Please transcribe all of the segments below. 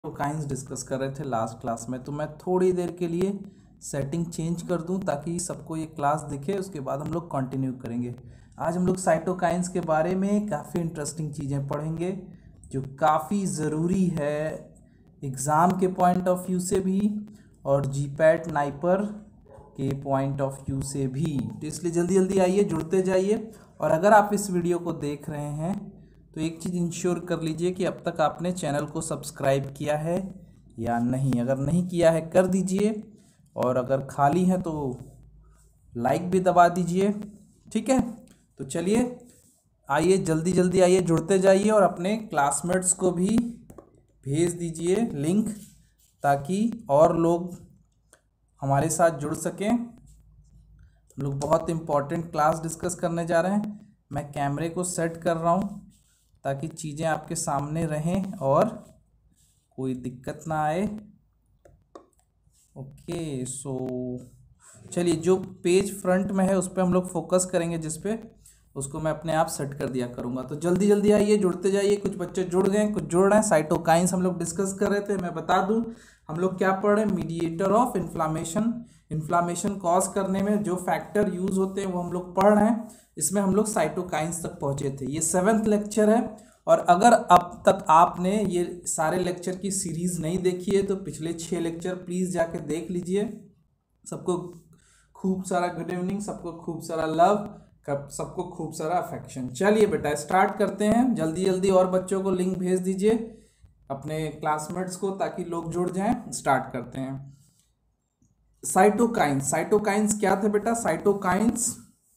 Cytokines discuss कर रहे थे लास्ट क्लास में, तो मैं थोड़ी देर के लिए सेटिंग चेंज कर दूं ताकि सबको ये क्लास दिखे, उसके बाद हम लोग कंटिन्यू करेंगे। आज हम लोग साइटोकाइंस के बारे में काफ़ी इंटरेस्टिंग चीज़ें पढ़ेंगे जो काफ़ी ज़रूरी है एग्ज़ाम के पॉइंट ऑफ व्यू से भी और जीपैट नाइपर के पॉइंट ऑफ व्यू से भी। तो इसलिए जल्दी जल्दी आइए, जुड़ते जाइए। और अगर आप इस वीडियो को देख रहे हैं तो एक चीज़ इंश्योर कर लीजिए कि अब तक आपने चैनल को सब्सक्राइब किया है या नहीं। अगर नहीं किया है कर दीजिए, और अगर खाली है तो लाइक भी दबा दीजिए, ठीक है। तो चलिए आइए, जल्दी जल्दी आइए, जुड़ते जाइए और अपने क्लासमेट्स को भी भेज दीजिए लिंक, ताकि और लोग हमारे साथ जुड़ सकें। हम लोग बहुत इम्पॉर्टेंट क्लास डिस्कस करने जा रहे हैं। मैं कैमरे को सेट कर रहा हूँ ताकि चीज़ें आपके सामने रहें और कोई दिक्कत ना आए। ओके, सो चलिए, जो पेज फ्रंट में है उस पर हम लोग फोकस करेंगे, जिस पे उसको मैं अपने आप सेट कर दिया करूँगा। तो जल्दी जल्दी आइए, जुड़ते जाइए। कुछ बच्चे जुड़ गए, कुछ जुड़ रहे हैं। साइटोकाइंस हम लोग डिस्कस कर रहे थे। मैं बता दूं, हम लोग क्या पढ़ रहे हैं, mediator of inflammation. Inflammation cause करने में जो फैक्टर यूज होते हैं वो हम लोग पढ़ रहे हैं। इसमें हम लोग साइटोकाइंस तक पहुंचे थे। ये 7th लेक्चर है, और अगर अब तक आपने ये सारे लेक्चर की सीरीज नहीं देखी है तो पिछले 6 लेक्चर प्लीज़ जाके देख लीजिए। सबको खूब सारा गुड इवनिंग, सबको खूब सारा लव, सबको खूब सारा अफेक्शन। चलिए बेटा, स्टार्ट करते हैं जल्दी जल्दी, और बच्चों को लिंक भेज दीजिए अपने क्लासमेट्स को ताकि लोग जुड़ जाएं। स्टार्ट करते हैं। साइटोकाइंस, साइटोकाइंस क्या थे बेटा? Cytokines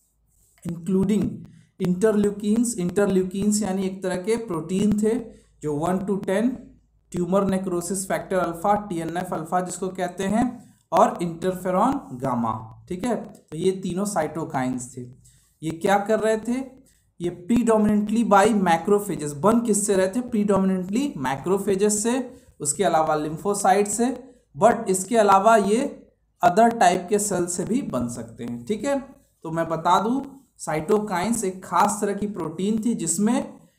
including interleukins. इंटरल्यूकिन्स यानी एक तरह के प्रोटीन थे जो 1 to 10 tumour necrosis factor alpha, TNF alpha जिसको कहते हैं, और इंटरफेरॉन गामा, ठीक है। तो ये तीनों साइटोकाइंस थे। ये क्या कर रहे थे? ये प्रीडोमिनेंटली बाय मैक्रोफेजेस, बन किससे रहे थे? प्रीडोमिनेंटली मैक्रोफेजेस से, उसके अलावा लिम्फोसाइट से, बट इसके अलावा ये अदर टाइप के सेल से भी बन सकते हैं, ठीक है। तो मैं बता दूं, साइटोकाइंस एक खास तरह की प्रोटीन थी जिसमें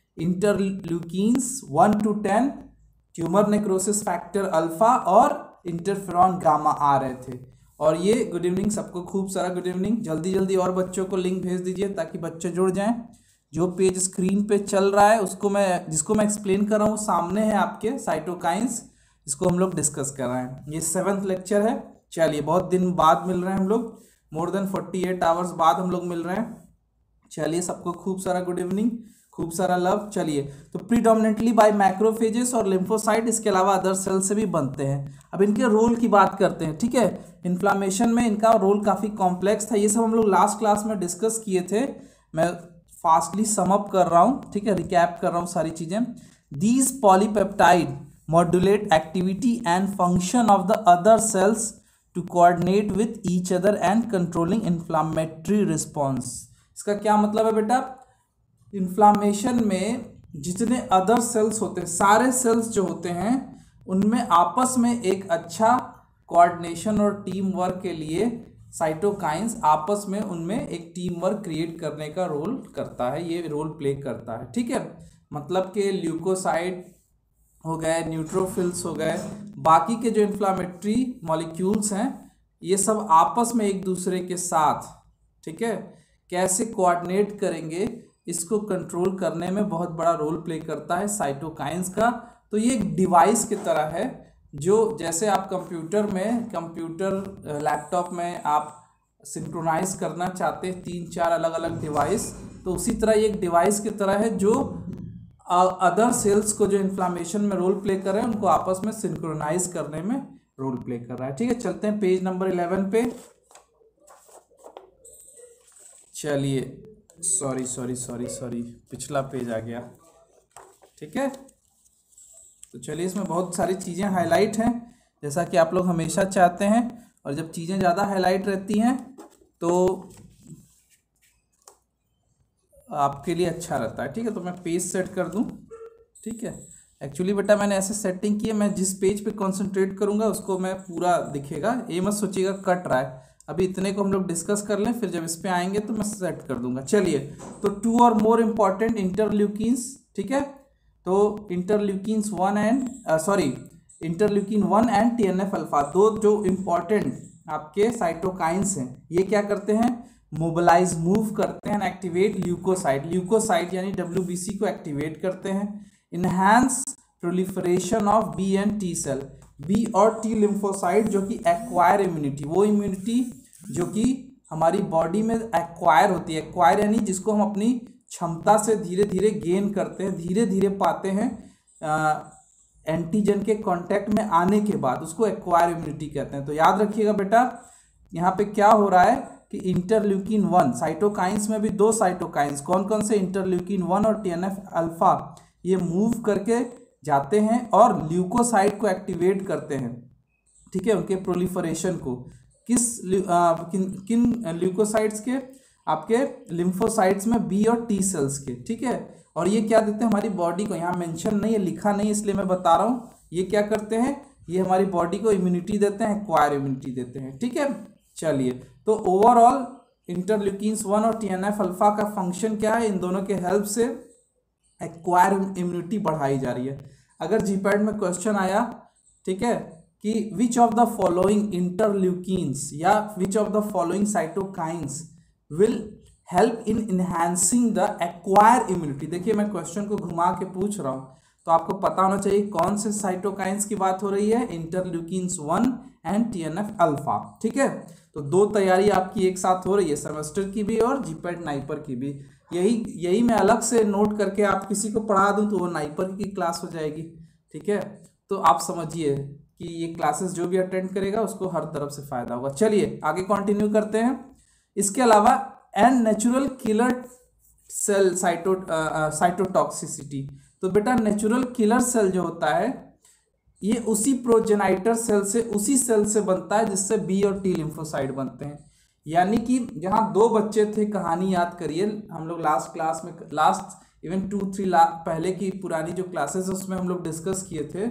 interleukins 1 to 10 tumour necrosis factor alpha और इंटरफेरॉन गामा आ रहे थे। और ये गुड इवनिंग, सबको खूब सारा गुड इवनिंग। जल्दी जल्दी और बच्चों को लिंक भेज दीजिए ताकि बच्चे जुड़ जाएं। जो पेज स्क्रीन पे चल रहा है जिसको मैं एक्सप्लेन कर रहा हूँ, सामने है आपके साइटोकाइंस, इसको हम लोग डिस्कस कर रहे हैं। ये 7th लेक्चर है। चलिए, बहुत दिन बाद मिल रहे हैं हम लोग, मोर देन 48 आवर्स बाद हम लोग मिल रहे हैं। चलिए, सबको खूब सारा गुड इवनिंग, खूब सारा लव। चलिए, तो प्रीडोमिनेंटली बाय मैक्रोफेजेस और लिम्फोसाइट, इसके अलावा अदर सेल से भी बनते हैं। अब इनके रोल की बात करते हैं, ठीक है। इन्फ्लामेशन में इनका रोल काफ़ी कॉम्प्लेक्स था। ये सब हम लोग लास्ट क्लास में डिस्कस किए थे। मैं फास्टली सम अप कर रहा हूँ, ठीक है, रिकैप कर रहा हूँ सारी चीज़ें। These polypeptide modulate activity and function of the other cells to coordinate with each other and controlling inflammatory response. इसका क्या मतलब है बेटा? इन्फ्लामेशन में जितने अदर सेल्स होते हैं, सारे सेल्स जो होते हैं, उनमें आपस में एक अच्छा कोऑर्डिनेशन और टीम वर्क के लिए साइटोकाइंस आपस में उनमें एक टीम वर्क क्रिएट करने का रोल करता है। ये रोल प्ले करता है, ठीक है। मतलब कि ल्यूकोसाइड हो गए, न्यूट्रोफिल्स हो गए, बाकी के जो इन्फ्लामेटरी मॉलिक्यूल्स हैं, ये सब आपस में एक दूसरे के साथ, ठीक है, कैसे कोऑर्डिनेट करेंगे, इसको कंट्रोल करने में बहुत बड़ा रोल प्ले करता है साइटोकाइंस का। तो ये एक डिवाइस की तरह है, जो जैसे आप कंप्यूटर लैपटॉप में आप सिंक्रोनाइज करना चाहते हैं 3-4 अलग अलग डिवाइस, तो उसी तरह ये एक डिवाइस की तरह है जो अदर सेल्स को जो इन्फ्लामेशन में रोल प्ले कर रहे हैं उनको आपस में सिंक्रोनाइज करने में रोल प्ले कर रहा है, ठीक है। चलते हैं पेज नंबर 11 पे। चलिए, सॉरी, पिछला पेज आ गया, ठीक है। तो चलिए, इसमें बहुत सारी चीज़ें हाईलाइट हैं, जैसा कि आप लोग हमेशा चाहते हैं, और जब चीज़ें ज़्यादा हाईलाइट रहती हैं तो आपके लिए अच्छा रहता है, ठीक है। तो मैं पेज सेट कर दूं, ठीक है। एक्चुअली बेटा मैंने ऐसे सेटिंग की है, मैं जिस पेज पे कंसंट्रेट करूंगा उसको मैं पूरा दिखेगा, ये मत सोचिएगा कट रहा है। अभी इतने को हम लोग डिस्कस कर लें, फिर जब इस पे आएंगे तो मैं सेट कर दूंगा। चलिए, तो 2 और मोर इम्पॉर्टेंट इंटरल्यूकिन्स, ठीक है। तो interleukins 1 and interleukin 1 and TNF alpha, दो जो इंपॉर्टेंट आपके साइटोकाइंस हैं, ये क्या करते हैं, मोबिलाइज मूव करते हैं, एक्टिवेट ल्यूकोसाइट यानी WBC को एक्टिवेट करते हैं, enhance proliferation of B and T cell, B और टी लिम्फोसाइट जो कि एक्वायर इम्यूनिटी, वो इम्यूनिटी जो कि हमारी बॉडी में एक्वायर होती है, एक्वायर यानी जिसको हम अपनी क्षमता से धीरे धीरे गेन करते हैं, धीरे धीरे पाते हैं एंटीजन के कांटेक्ट में आने के बाद, उसको एक्वायर इम्यूनिटी कहते हैं। तो याद रखिएगा बेटा, यहाँ पे क्या हो रहा है कि इंटरल्यूकिन 1 साइटोकाइंस में भी दो साइटोकाइंस कौन कौन से, इंटरल्यूकिन 1 और TNF अल्फा, ये मूव करके जाते हैं और ल्यूकोसाइट को एक्टिवेट करते हैं, ठीक है, उनके प्रोलिफरेशन को, किन ल्यूकोसाइट्स के, आपके लिम्फोसाइट्स में बी और टी सेल्स के, ठीक है। और ये क्या देते हैं हमारी बॉडी को, यहाँ मेंशन नहीं है, लिखा नहीं है, इसलिए मैं बता रहा हूँ, ये क्या करते हैं, ये हमारी बॉडी को इम्यूनिटी देते हैं, एक्वायर इम्यूनिटी देते हैं, ठीक है। चलिए, तो ओवरऑल इंटरल्यूकिन्स 1 और TNF अल्फा का फंक्शन क्या है, इन दोनों के हेल्प से एक्वायर इम्यूनिटी बढ़ाई जा रही है। अगर जीपैड में क्वेश्चन आया, ठीक है, कि which of the following interleukins या which of the following cytokines will help in enhancing the acquire immunity, देखिए मैं क्वेश्चन को घुमा के पूछ रहा हूँ, तो आपको पता होना चाहिए कौन से साइटोकाइंस की बात हो रही है, इंटरल्यूकिन्स 1 एंड TNF अल्फा, ठीक है। तो दो तैयारी आपकी एक साथ हो रही है, सेमेस्टर की भी और जीपैड नाइपर की भी। यही मैं अलग से नोट करके आप किसी को पढ़ा दूं तो वो नाइपर की क्लास हो जाएगी, ठीक है। तो आप समझिए कि ये क्लासेस जो भी अटेंड करेगा उसको हर तरफ से फायदा होगा। चलिए आगे कंटिन्यू करते हैं। इसके अलावा and natural killer cell cytotoxicity, तो बेटा नेचुरल किलर सेल जो होता है ये उसी प्रोजेनाइटर सेल से, उसी सेल से बनता है जिससे बी और टी लिम्फोसाइट बनते हैं। यानी कि जहां दो बच्चे थे, कहानी याद करिए, हम लोग लास्ट क्लास में, लास्ट इवन 2-3 पहले की पुरानी जो क्लासेस उसमें हम लोग डिस्कस किए थे,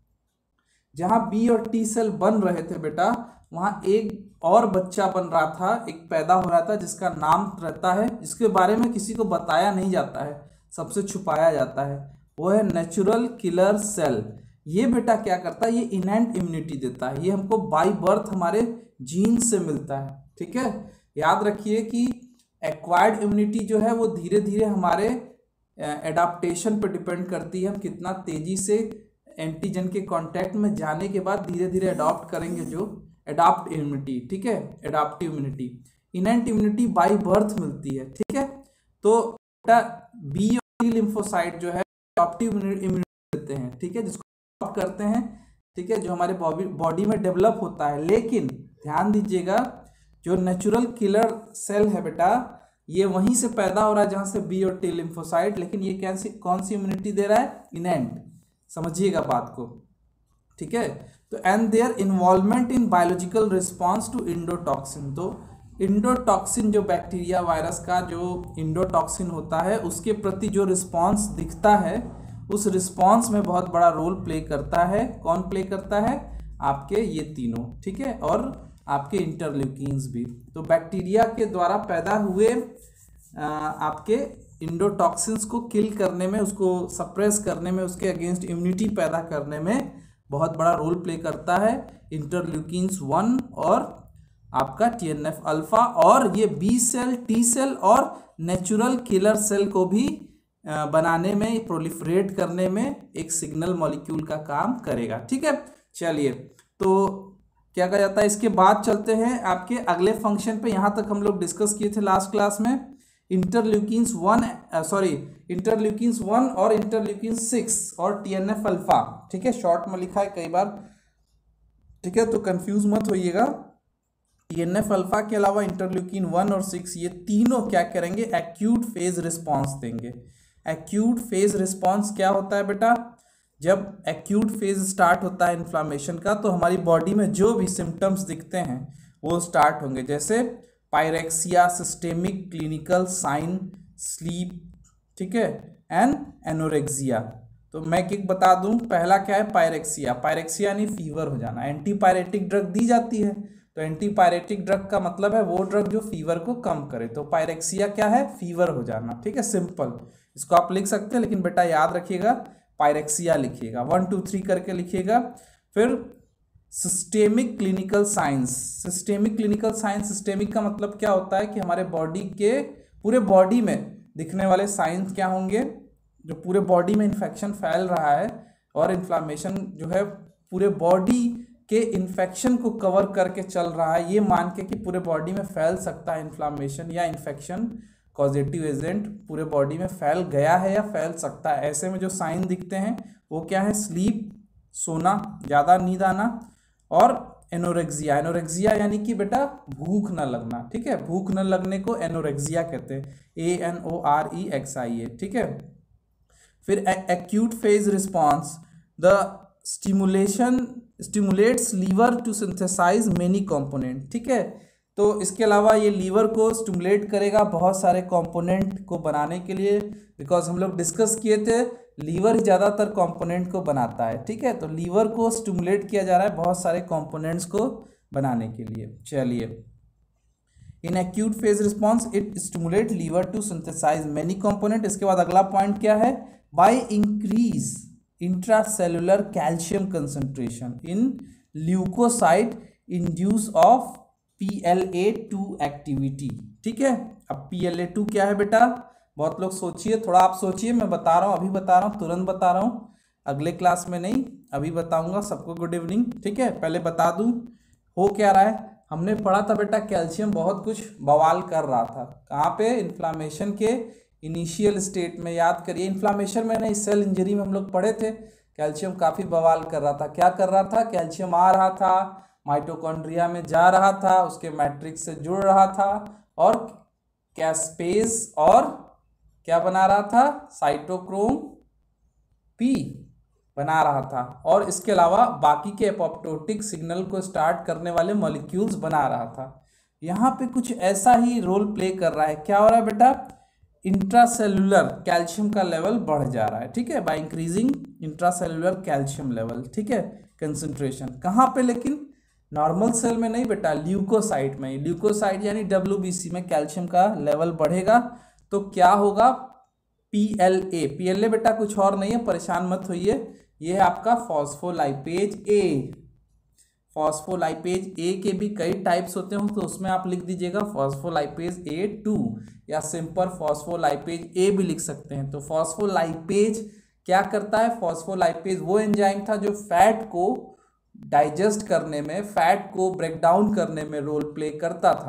जहां बी और टी सेल बन रहे थे बेटा, वहां एक और बच्चा बन रहा था, एक पैदा हो रहा था जिसका नाम रहता है, जिसके बारे में किसी को बताया नहीं जाता है, सबसे छुपाया जाता है, वो है नेचुरल किलर सेल। ये बेटा क्या करता है, ये इनेंट इम्यूनिटी देता है, ये हमको बाय बर्थ हमारे जीन से मिलता है, ठीक है। याद रखिए कि एक्वायर्ड इम्यूनिटी जो है वो धीरे धीरे हमारे एडाप्टेशन पर डिपेंड करती है, हम कितना तेजी से एंटीजन के कांटेक्ट में जाने के बाद धीरे धीरे अडॉप्ट करेंगे, जो एडाप्ट इम्यूनिटी, ठीक है, adaptive immunity. Innate immunity by birth मिलती है, ठीक है। तो बेटा बी और टी लिम्फोसाइट जो है एडाप्टिव इम्यूनिटी देते हैं, ठीक है, जिसको करते हैं, ठीक है, जो हमारे बॉडी में डेवलप होता है। लेकिन ध्यान दीजिएगा, जो नेचुरल किलर सेल है बेटा, ये वहीं से पैदा हो रहा है जहां से बी और टी लिम्फोसाइट, लेकिन ये कौन सी इम्यूनिटी दे रहा है, इनेंट, समझिएगा बात को, ठीक है। तो and their involvement in biological response to endotoxin, तो इंडोटॉक्सिन जो बैक्टीरिया वायरस का जो इंडोटॉक्सिन होता है उसके प्रति जो रिस्पॉन्स दिखता है, उस रिस्पॉन्स में बहुत बड़ा रोल प्ले करता है। कौन प्ले करता है, आपके ये तीनों, ठीक है, और आपके इंटरल्यूकिन्स भी। तो बैक्टीरिया के द्वारा पैदा हुए आपके इंडोटॉक्सिन्स को किल करने में, उसको सप्रेस करने में, उसके अगेंस्ट इम्यूनिटी पैदा करने में बहुत बड़ा रोल प्ले करता है इंटरल्यूकिन्स 1 और आपका TNF अल्फा। और ये बी सेल, टी सेल और नेचुरल किलर सेल को भी बनाने में, प्रोलिफरेट करने में एक सिग्नल मॉलिक्यूल का काम करेगा, ठीक है। चलिए, तो क्या कहा जाता है, इसके बाद चलते हैं आपके अगले फंक्शन पे। यहाँ तक हम लोग डिस्कस किए थे लास्ट क्लास में इंटरल्यूकिन्स 1 और इंटरल्यूकिन 6 और TNF अल्फा, ठीक है, शॉर्ट में लिखा है कई बार, ठीक है, तो कंफ्यूज मत होइएगा। TNF अल्फा के अलावा इंटरल्यूकिन 1 और 6 ये तीनों क्या करेंगे, एक्यूट फेज रिस्पॉन्स देंगे। एक्यूट फेज रिस्पॉन्स क्या होता है बेटा, जब एक्यूट फेज स्टार्ट होता है इन्फ्लामेशन का, तो हमारी बॉडी में जो भी सिम्टम्स दिखते हैं वो स्टार्ट होंगे, जैसे pyrexia, systemic clinical sign, sleep, ठीक है, एंड एनोरेक्सिया। तो मैं एक बता दूं, पहला क्या है, पायरेक्सिया। पायरेक्सिया यानी फीवर हो जाना। एंटीपायरेटिक ड्रग दी जाती है, तो एंटीपायरेटिक ड्रग का मतलब है वो ड्रग जो फीवर को कम करे। तो पायरेक्सिया क्या है, फीवर हो जाना, ठीक है, सिंपल। इसको आप लिख सकते हैं, लेकिन बेटा याद रखिएगा पायरेक्सिया लिखिएगा, 1 2 3 करके लिखिएगा। फिर systemic clinical signs. Systemic clinical signs, systemic का मतलब क्या होता है कि हमारे बॉडी के पूरे बॉडी में दिखने वाले साइंस क्या होंगे, जो पूरे बॉडी में इन्फेक्शन फैल रहा है और इन्फ्लामेशन जो है पूरे बॉडी के इन्फेक्शन को कवर करके चल रहा है, ये मान के कि पूरे बॉडी में फैल सकता है इन्फ्लामेशन या इन्फेक्शन कॉजेटिव एजेंट पूरे बॉडी में फैल गया है या फैल सकता है, ऐसे में जो साइन दिखते हैं वो क्या है, स्लीप, सोना, ज़्यादा नींद आना, और एनोरेक्सिया। एनोरेक्सिया यानी कि बेटा भूख न लगना, ठीक है, भूख न लगने को एनोरेक्सिया कहते हैं, ANOREXIA, ठीक है। फिर acute phase response, the stimulates liver to synthesize many component, ठीक है। तो इसके अलावा ये लीवर को स्टिमुलेट करेगा बहुत सारे कंपोनेंट को बनाने के लिए, बिकॉज हम लोग डिस्कस किए थे लीवर ज़्यादातर कंपोनेंट को बनाता है, ठीक है। तो लीवर को स्टिमुलेट किया जा रहा है बहुत सारे कंपोनेंट्स को बनाने के लिए। चलिए, in acute phase response it stimulate liver to synthesize many component. इसके बाद अगला पॉइंट क्या है, by increase intracellular calcium concentration in leucocyte induce of PLA2 activity, ठीक है। अब PLA2 क्या है बेटा, बहुत लोग सोचिए, थोड़ा आप सोचिए, मैं बता रहा हूँ, अभी बता रहा हूँ, तुरंत बता रहा हूँ, अगले क्लास में नहीं, अभी बताऊंगा सबको। गुड इवनिंग, ठीक है। पहले बता दूं हो क्या रहा है, हमने पढ़ा था बेटा कैल्शियम बहुत कुछ बवाल कर रहा था, कहाँ पे, इन्फ्लामेशन के इनिशियल स्टेट में। याद करिए, इन्फ्लामेशन में नहीं, सेल इंजरी में हम लोग पढ़े थे, कैल्शियम काफ़ी बवाल कर रहा था। क्या कर रहा था, कैल्शियम आ रहा था, माइटोकॉन्ड्रिया में जा रहा था, उसके मैट्रिक्स से जुड़ रहा था और कैस्पेज और क्या बना रहा था, साइटोक्रोम P बना रहा था, और इसके अलावा बाकी के एपोप्टोटिक सिग्नल को स्टार्ट करने वाले मॉलिक्यूल्स बना रहा था। यहाँ पे कुछ ऐसा ही रोल प्ले कर रहा है। क्या हो रहा है बेटा, इंट्रासेलुलर कैल्शियम का लेवल बढ़ जा रहा है, ठीक है, by increasing intracellular calcium level, ठीक है, कंसंट्रेशन। कहाँ पे, लेकिन नॉर्मल सेल में नहीं बेटा, ल्यूकोसाइट में। ल्यूकोसाइट यानी WBC में कैल्शियम का लेवल बढ़ेगा तो क्या होगा, PLA बेटा कुछ और नहीं है, परेशान मत होइए, ये है आपका फॉस्फोलाइपेज A। फॉस्फोलाइपेज A के भी कई टाइप्स होते हैं, तो उसमें आप लिख दीजिएगा फॉस्फोलाइपेज A2 या सिंपल फॉस्फोलाइपेज A भी लिख सकते हैं। तो फॉस्फोलाइपेज क्या करता है, फॉस्फोलाइपेज वो एंजाइम था जो फैट को डाइजेस्ट करने में, फैट को ब्रेक डाउन करने में रोल प्ले करता था,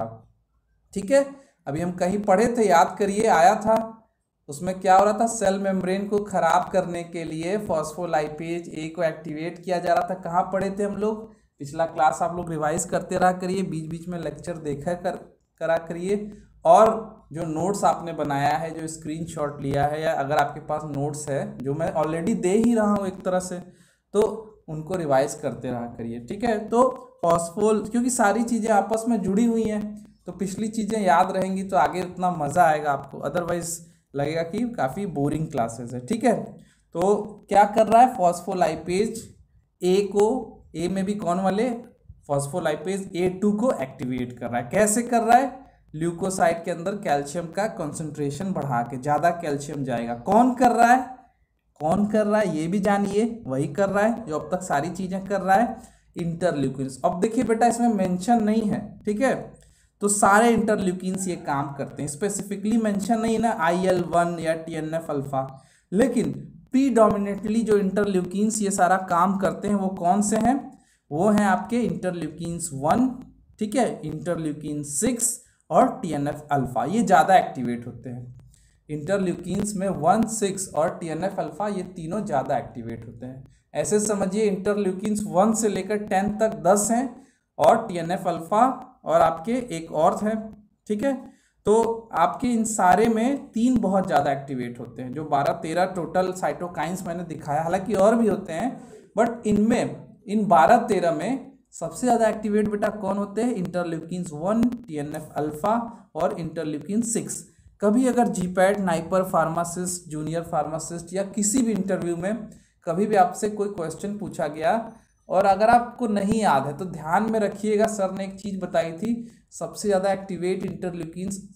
ठीक है। अभी हम कहीं पढ़े थे, याद करिए, आया था, उसमें क्या हो रहा था, सेल मेम्ब्रेन को खराब करने के लिए फॉस्फोलाइपेज A को एक्टिवेट किया जा रहा था। कहाँ पढ़े थे हम लोग, पिछला क्लास आप लोग रिवाइज करते रहा करिए, बीच बीच में लेक्चर देखा करा करिए, और जो नोट्स आपने बनाया है, जो स्क्रीनशॉट लिया है, या अगर आपके पास नोट्स है जो मैं ऑलरेडी दे ही रहा हूँ एक तरह से, तो उनको रिवाइज करते रहा करिए, ठीक है। तो फॉस्फोल, क्योंकि सारी चीज़ें आपस में जुड़ी हुई हैं, तो पिछली चीज़ें याद रहेंगी तो आगे उतना मज़ा आएगा आपको, अदरवाइज लगेगा कि काफ़ी बोरिंग क्लासेस है, ठीक है। तो क्या कर रहा है, फॉस्फोलाइपेज A को, A में भी कौन वाले, फॉस्फोलाइपेज A2 को एक्टिवेट कर रहा है। कैसे कर रहा है, ल्यूकोसाइट के अंदर कैल्शियम का कंसंट्रेशन बढ़ा के, ज़्यादा कैल्शियम जाएगा। कौन कर रहा है, कौन कर रहा है, ये भी जानिए, वही कर रहा है जो अब तक सारी चीज़ें कर रहा है, इंटरल्यूकिन्स। अब देखिए बेटा, इसमें मेंशन नहीं है, ठीक है, तो सारे इंटरल्यूकिन्स ये काम करते हैं, स्पेसिफिकली मेंशन नहीं ना IL-1 या TNF अल्फा, लेकिन प्रीडोमिनेटली जो इंटरल्यूकिन्स ये सारा काम करते हैं वो कौन से हैं, वो हैं आपके इंटरल्यूकिन्स 1, ठीक है, इंटरल्यूकिन 6 और TNF अल्फा, ये ज़्यादा एक्टिवेट होते हैं। इंटरल्यूकिन्स में 1, 6 और TNF अल्फा, ये तीनों ज़्यादा एक्टिवेट होते हैं। ऐसे समझिए, इंटरल्यूकिन्स 1 से लेकर 10 तक 10 हैं, और TNF अल्फा और आपके एक और है, ठीक है। तो आपके इन सारे में 3 बहुत ज़्यादा एक्टिवेट होते हैं, जो 12-13 टोटल साइटोकाइंस मैंने दिखाया, हालांकि और भी होते हैं, बट इनमें, इन 12-13 में सबसे ज़्यादा एक्टिवेट बेटा कौन होते हैं, इंटरल्यूकिन्स 1, TNF अल्फा और इंटरल्यूकिन 6। कभी अगर GPAT, NIPER pharmacist, junior pharmacist या किसी भी इंटरव्यू में कभी भी आपसे कोई क्वेश्चन पूछा गया और अगर आपको नहीं याद है तो ध्यान में रखिएगा, सर ने एक चीज़ बताई थी, सबसे ज़्यादा एक्टिवेट इंटरल्यूकिन्स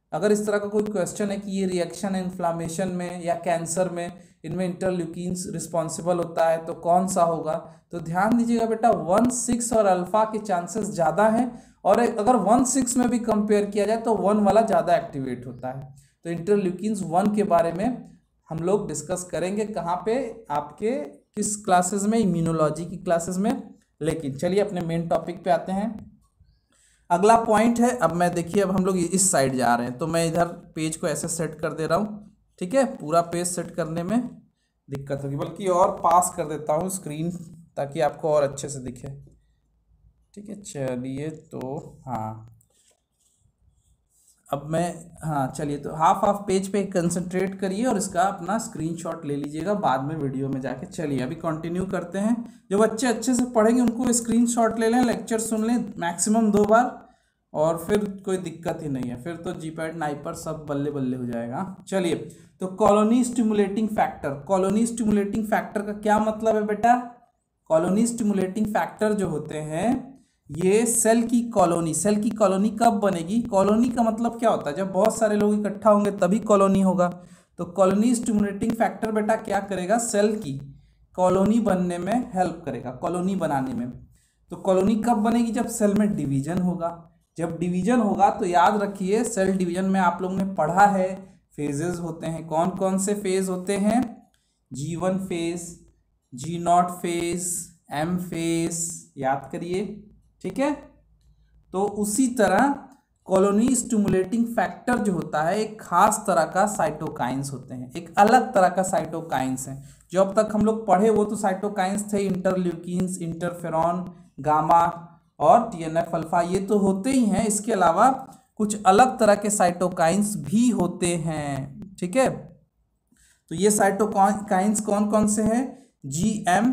अगर इस तरह का कोई क्वेश्चन है कि ये रिएक्शन है इन्फ्लामेशन में या कैंसर में, इनमें इंटरल्यूकिन्स रिस्पॉन्सिबल होता है, तो कौन सा होगा, तो ध्यान दीजिएगा बेटा 1-6 और अल्फा के चांसेस ज़्यादा हैं, और अगर 1-6 में भी कंपेयर किया जाए तो 1 वाला ज़्यादा एक्टिवेट होता है। तो इंटरल्यूकिन्स 1 के बारे में हम लोग डिस्कस करेंगे कहाँ पे, आपके किस क्लासेस में, इम्यूनोलॉजी की क्लासेस में। लेकिन चलिए अपने मेन टॉपिक पे आते हैं। अगला पॉइंट है, अब मैं देखिए, अब हम लोग इस साइड जा रहे हैं, तो मैं इधर पेज को ऐसे सेट कर दे रहा हूँ, ठीक है। पूरा पेज सेट करने में दिक्कत होगी, बल्कि और पास कर देता हूँ स्क्रीन ताकि आपको और अच्छे से दिखे, ठीक है। चलिए तो हाँ, अब मैं, हाँ चलिए, तो हाफ पेज पे कंसंट्रेट करिए और इसका अपना स्क्रीनशॉट ले लीजिएगा बाद में वीडियो में जाके। चलिए अभी कंटिन्यू करते हैं। जो बच्चे अच्छे से पढ़ेंगे उनको स्क्रीनशॉट ले लें, लेक्चर सुन लें मैक्सिमम 2 बार, और फिर कोई दिक्कत ही नहीं है, फिर तो जीपैड नाइपर सब बल्ले बल्ले हो जाएगा। चलिए, तो colony stimulating factor, colony stimulating factor का क्या मतलब है बेटा? कॉलोनी स्टिमुलेटिंग फैक्टर जो होते हैं ये सेल की कॉलोनी कब बनेगी? कॉलोनी का मतलब क्या होता है? जब बहुत सारे लोग इकट्ठा होंगे तभी कॉलोनी होगा। तो कॉलोनी स्टिमुलेटिंग फैक्टर बेटा क्या करेगा? सेल की कॉलोनी बनने में हेल्प करेगा, कॉलोनी बनाने में। तो कॉलोनी कब बनेगी? जब सेल में डिवीजन होगा। जब डिवीजन होगा तो याद रखिए, सेल डिवीजन में आप लोगों ने पढ़ा है फेजेस होते हैं। कौन कौन से फेज होते हैं? G1 phase, G0 phase, M phase, याद करिए, ठीक है। तो उसी तरह कॉलोनी स्टिमुलेटिंग फैक्टर जो होता है एक खास तरह का साइटोकाइंस होते हैं, एक अलग तरह का साइटोकाइंस है। जो अब तक हम लोग पढ़े वो तो साइटोकाइंस थे, इंटरल्यूकिन्स, इंटरफेरॉन, गामा और TNF अल्फा, ये तो होते ही हैं। इसके अलावा कुछ अलग तरह के साइटोकाइंस भी होते हैं, ठीक है। तो ये साइटोकाइंस कौन कौन से हैं? GM,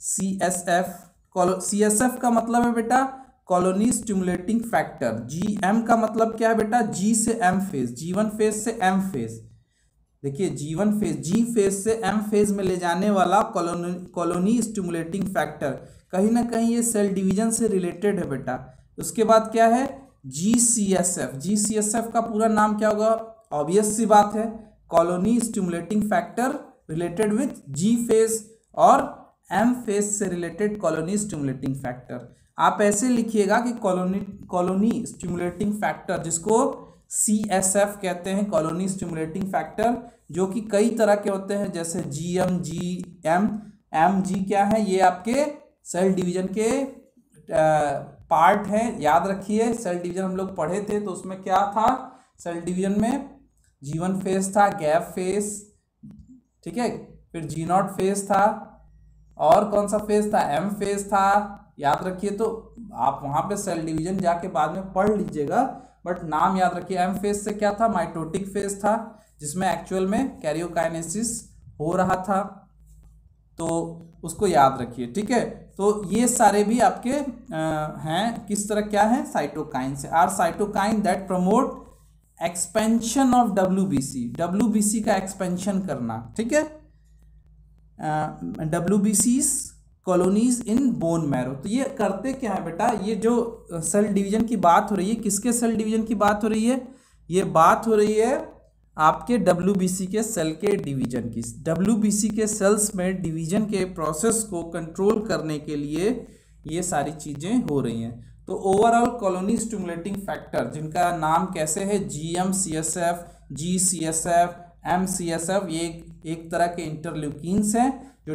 CSF। CSF का मतलब है बेटा कॉलोनी स्टिमुलेटिंग फैक्टर। GM का मतलब क्या है बेटा? G से M फेज, G1 फेज से M फेज। देखिए G1 फेज, G फेज से M फेज में ले जाने वाला कॉलोनी स्टिमुलेटिंग फैक्टर, कहीं ना कहीं ये सेल डिवीजन से रिलेटेड है बेटा। उसके बाद क्या है? GCSF। GCSF का पूरा नाम क्या होगा? ऑब्वियस सी बात है, colony stimulating factor related with G phase और M फेज से रिलेटेड कॉलोनी स्टिमुलेटिंग फैक्टर। आप ऐसे लिखिएगा कि कॉलोनी स्टिमुलेटिंग फैक्टर, जिसको CSF कहते हैं, कॉलोनी स्टिमुलेटिंग फैक्टर, जो कि कई तरह के होते हैं, जैसे GM, GM, MG क्या है? ये आपके सेल डिवीजन के पार्ट हैं। याद रखिए, सेल डिवीजन हम लोग पढ़े थे, तो उसमें क्या था? सेल डिवीजन में G1 फेज था, गैप फेज, ठीक है, फिर G0 फेज था, और कौन सा फेज था? M फेज था। याद रखिए, तो आप वहां पे सेल डिवीजन जाके बाद में पढ़ लीजिएगा, बट नाम याद रखिए। M फेज से क्या था? माइटोटिक फेज था, जिसमें एक्चुअल में कैरियोकाइनेसिस हो रहा था, तो उसको याद रखिए, ठीक है। तो ये सारे भी आपके हैं, किस तरह क्या है? Cytokines. Are cytokine that promote expansion of WBC का एक्सपेंशन करना, ठीक है। WBCs colonies in bone marrow. तो ये करते क्या है बेटा? ये जो सेल डिवीजन की बात हो रही है, किसके सेल डिवीजन की बात हो रही है? ये बात हो रही है आपके WBC के सेल के डिवीजन की। WBC के सेल्स में डिवीजन के प्रोसेस को कंट्रोल करने के लिए ये सारी चीज़ें हो रही हैं। तो ओवरऑल कॉलोनी स्टिमुलेटिंग फैक्टर, जिनका नाम कैसे है? GM CSF, GCSF, MCSF, ये एक तरह के इंटरल्यूकिन्स हैं जो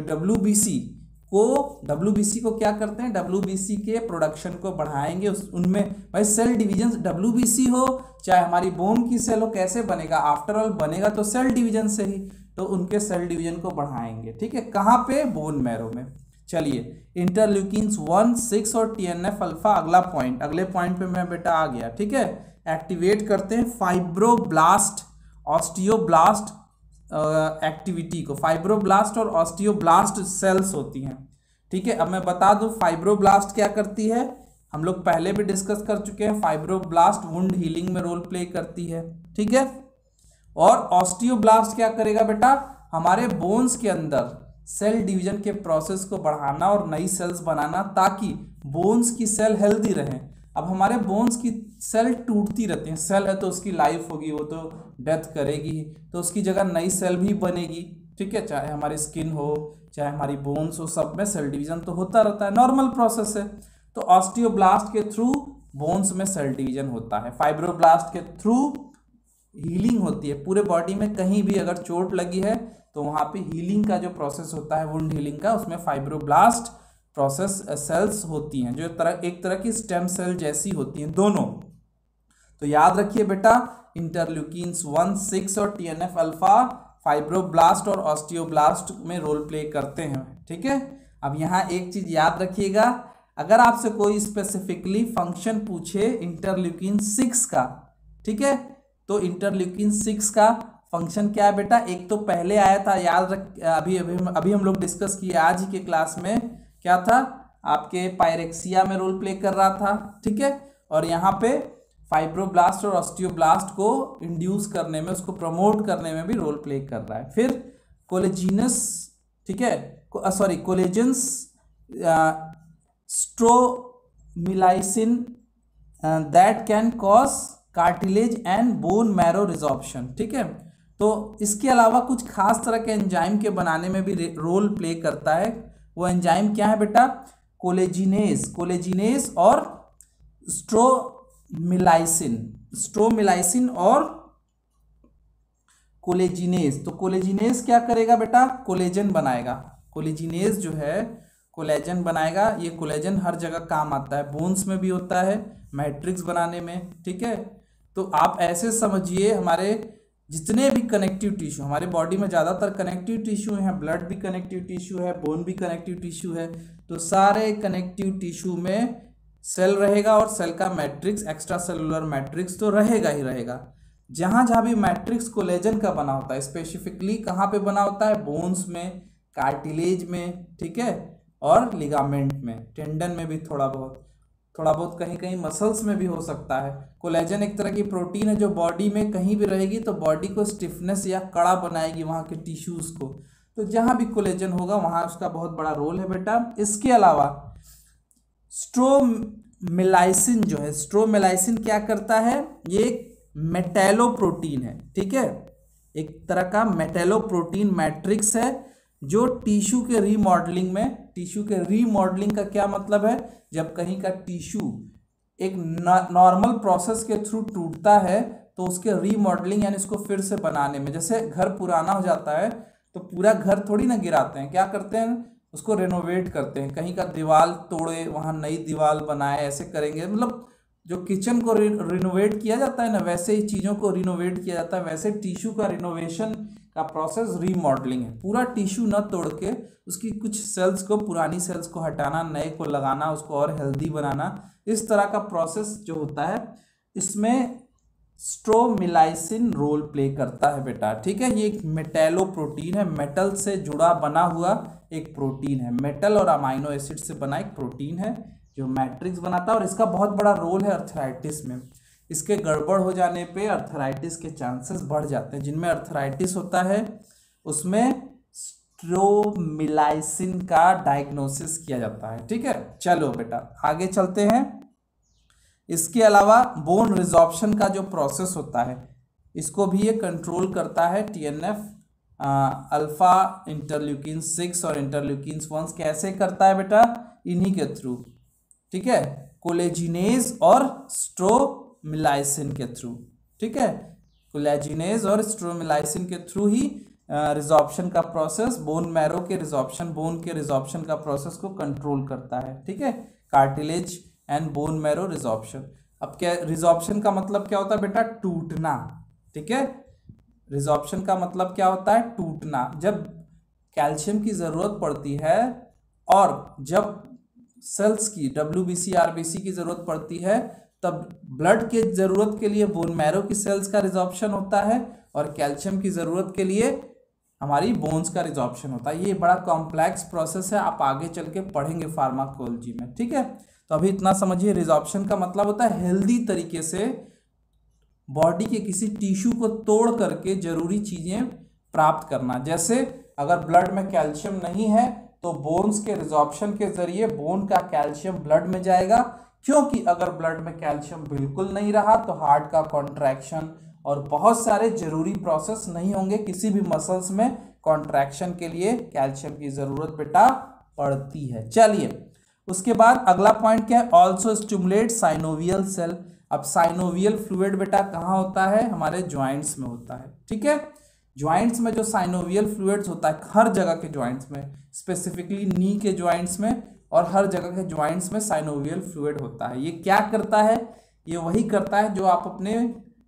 WBC को क्या करते हैं? WBC के प्रोडक्शन को बढ़ाएंगे। उनमें भाई सेल डिवीजन WBC हो चाहे हमारी बोन की सेल हो, कैसे बनेगा? आफ्टर ऑल बनेगा तो सेल डिवीजन से ही, तो उनके सेल डिवीजन को बढ़ाएंगे, ठीक है। कहाँ पे? बोन मैरो में। चलिए, इंटरल्यूकिन्स 1, 6 और TNF अल्फा। अगले पॉइंट पे मैं बेटा आ गया, ठीक है। एक्टिवेट करते हैं फाइब्रोब्लास्ट, ऑस्टियोब्लास्ट एक्टिविटी को। फाइब्रोब्लास्ट और ऑस्टियोब्लास्ट सेल्स होती हैं, ठीक है। अब मैं बता दूं फाइब्रोब्लास्ट क्या करती है, हम लोग पहले भी डिस्कस कर चुके हैं। फाइब्रोब्लास्ट वुंड हीलिंग में रोल प्ले करती है, ठीक है। और ऑस्टियोब्लास्ट क्या करेगा बेटा? हमारे बोन्स के अंदर सेल डिवीजन के प्रोसेस को बढ़ाना और नई सेल्स बनाना, ताकि बोन्स की सेल हेल्दी रहें। अब हमारे बोन्स की सेल टूटती रहती हैं, सेल है तो उसकी लाइफ होगी, वो तो डेथ करेगी, तो उसकी जगह नई सेल भी बनेगी, ठीक है। चाहे हमारी स्किन हो, चाहे हमारी बोन्स हो, सब में सेल डिवीजन तो होता रहता है, नॉर्मल प्रोसेस है। तो ऑस्टियोब्लास्ट के थ्रू बोन्स में सेल डिवीजन होता है, फाइब्रोब्लास्ट के थ्रू हीलिंग होती है। पूरे बॉडी में कहीं भी अगर चोट लगी है तो वहां पे हीलिंग का जो प्रोसेस होता है, वुंड हीलिंग का, उसमें फाइब्रोब्लास्ट प्रोसेस सेल्स होती हैं, जो एक तरह की स्टेम सेल जैसी होती हैं दोनों। तो याद रखिए बेटा, इंटरल्यूकिन्स 1, 6 और TNF अल्फा फाइब्रोब्लास्ट और ऑस्टियोब्लास्ट में रोल प्ले करते हैं, ठीक है। अब यहाँ एक चीज याद रखिएगा, अगर आपसे कोई स्पेसिफिकली फंक्शन पूछे इंटरल्यूकिन 6 का, ठीक है, तो इंटरल्यूकिन 6 का फंक्शन क्या है बेटा? एक तो पहले आया था, याद रख, अभी हम लोग डिस्कस किए आज ही के क्लास में, क्या था? आपके पायरेक्सिया में रोल प्ले कर रहा था, ठीक है। और यहाँ पे फाइब्रोब्लास्ट और ऑस्टियोब्लास्ट को इंड्यूस करने में, उसको प्रमोट करने में भी रोल प्ले कर रहा है। फिर कोलेजिनस, ठीक है, sorry collagenase stromelysin that can cause cartilage and bone marrow resorption, ठीक है। तो इसके अलावा कुछ खास तरह के एंजाइम के बनाने में भी रोल प्ले करता है। वो एंजाइम क्या है बेटा? कोलेजिनेस और स्ट्रोमिलाइसिन और कोलेजिनेस। तो कोलेजिनेस क्या करेगा बेटा? कोलेजन बनाएगा। कोलेजिनेस जो है कोलेजन बनाएगा। ये कोलेजन हर जगह काम आता है, बोन्स में भी होता है, मैट्रिक्स बनाने में, ठीक है। तो आप ऐसे समझिए, हमारे जितने भी कनेक्टिव टिश्यू, हमारे बॉडी में ज़्यादातर कनेक्टिव टिश्यू हैं, ब्लड भी कनेक्टिव टिश्यू है, बोन भी कनेक्टिव टिश्यू है, तो सारे कनेक्टिव टिश्यू में सेल रहेगा और सेल का मैट्रिक्स, एक्स्ट्रा सेलुलर मैट्रिक्स तो रहेगा ही रहेगा। जहाँ जहाँ भी मैट्रिक्स कोलेजन का बना होता है, स्पेसिफिकली कहाँ पे बना होता है? बोन्स में, कार्टिलेज में, ठीक है, और लिगामेंट में, टेंडन में भी थोड़ा बहुत कहीं कहीं मसल्स में भी हो सकता है। कोलेजन एक तरह की प्रोटीन है जो बॉडी में कहीं भी रहेगी तो बॉडी को स्टिफनेस या कड़ा बनाएगी, वहाँ के टिश्यूज को। तो जहाँ भी कोलेजन होगा वहाँ उसका बहुत बड़ा रोल है बेटा। इसके अलावा स्ट्रोमिलाइसिन जो है, स्ट्रोमिलाइसिन क्या करता है? ये एक मेटेलोप्रोटीन है, ठीक है, एक तरह का मेटेलोप्रोटीन मैट्रिक्स है जो टिश्यू के रीमॉडलिंग में, टिश्यू के रीमॉडलिंग का क्या मतलब है? जब कहीं का टिश्यू एक नॉर्मल प्रोसेस के थ्रू टूटता है तो उसके रीमॉडलिंग यानी उसको फिर से बनाने में, जैसे घर पुराना हो जाता है तो पूरा घर थोड़ी ना गिराते हैं, क्या करते हैं? उसको रेनोवेट करते हैं, कहीं का दीवार तोड़े वहाँ नई दीवार बनाए, ऐसे करेंगे। मतलब जो किचन को रिनोवेट किया जाता है ना, वैसे ही चीज़ों को रिनोवेट किया जाता है, वैसे टिश्यू का रिनोवेशन का प्रोसेस रीमॉडलिंग है। पूरा टिश्यू न तोड़ के उसकी कुछ सेल्स को, पुरानी सेल्स को हटाना, नए को लगाना, उसको और हेल्दी बनाना, इस तरह का प्रोसेस जो होता है, इसमें स्ट्रोमिलाइसिन रोल प्ले करता है बेटा, ठीक है। ये एक मेटेलोप्रोटीन है, मेटल से जुड़ा बना हुआ एक प्रोटीन है, मेटल और अमाइनो एसिड से बना एक प्रोटीन है जो मैट्रिक्स बनाता है। और इसका बहुत बड़ा रोल है अर्थराइटिस में। इसके गड़बड़ हो जाने पे अर्थराइटिस के चांसेस बढ़ जाते हैं। जिनमें अर्थराइटिस होता है उसमें स्ट्रोमिलाइसिन का डायग्नोसिस किया जाता है, ठीक है। चलो बेटा आगे चलते हैं। इसके अलावा बोन रिजॉर्प्शन का जो प्रोसेस होता है, इसको भी ये कंट्रोल करता है TNF अल्फा, इंटरल्यूकिन 6 और इंटरल्यूकिन 1। कैसे करता है बेटा? इन्हीं के थ्रू, ठीक है, कोलेजिनेज और स्ट्रोमिलाइसिन के थ्रू, ठीक है। कोलेजिनेज और स्ट्रोमिलाइसिन के थ्रू ही रिजॉर्प्शन का प्रोसेस, बोन मैरो के रिजॉर्प्शन, बोन के रिजॉर्प्शन का प्रोसेस को कंट्रोल करता है, ठीक है। Cartilage and bone marrow resorption. अब क्या रिजॉर्प्शन का मतलब क्या होता है बेटा? टूटना, ठीक है। रिजॉर्प्शन का मतलब क्या होता है? टूटना। जब कैल्शियम की ज़रूरत पड़ती है और जब सेल्स की WBC RBC की ज़रूरत पड़ती है, तब ब्लड के ज़रूरत के लिए बोन मैरो की सेल्स का रिजॉर्प्शन होता है और कैल्शियम की ज़रूरत के लिए हमारी बोन्स का रिजॉर्प्शन होता है। ये बड़ा कॉम्प्लेक्स प्रोसेस है, आप आगे चल के पढ़ेंगे फार्माकोलॉजी में, ठीक है। तो अभी इतना समझिए, रिजॉर्प्शन का मतलब होता है हेल्दी तरीके से बॉडी के किसी टिश्यू को तोड़ करके जरूरी चीज़ें प्राप्त करना। जैसे अगर ब्लड में कैल्शियम नहीं है तो बोन्स के रिजॉर्प्शन के जरिए बोन का कैल्शियम ब्लड में जाएगा, क्योंकि अगर ब्लड में कैल्शियम बिल्कुल नहीं रहा तो हार्ट का कॉन्ट्रैक्शन और बहुत सारे जरूरी प्रोसेस नहीं होंगे। किसी भी मसल्स में कॉन्ट्रैक्शन के लिए कैल्शियम की जरूरत बेटा पड़ती है। चलिए उसके बाद अगला पॉइंट क्या है, ऑल्सो स्टिमुलेट साइनोवियल सेल। अब साइनोवियल फ्लूइड बेटा कहाँ होता है, हमारे ज्वाइंट्स में होता है। ठीक है, ज्वाइंट्स में जो साइनोवियल फ्लूइड्स होता है हर जगह के ज्वाइंट्स में, स्पेसिफिकली नी के ज्वाइंट्स में और हर जगह के ज्वाइंट्स में साइनोवियल फ्लूइड होता है। ये क्या करता है, ये वही करता है जो आप अपने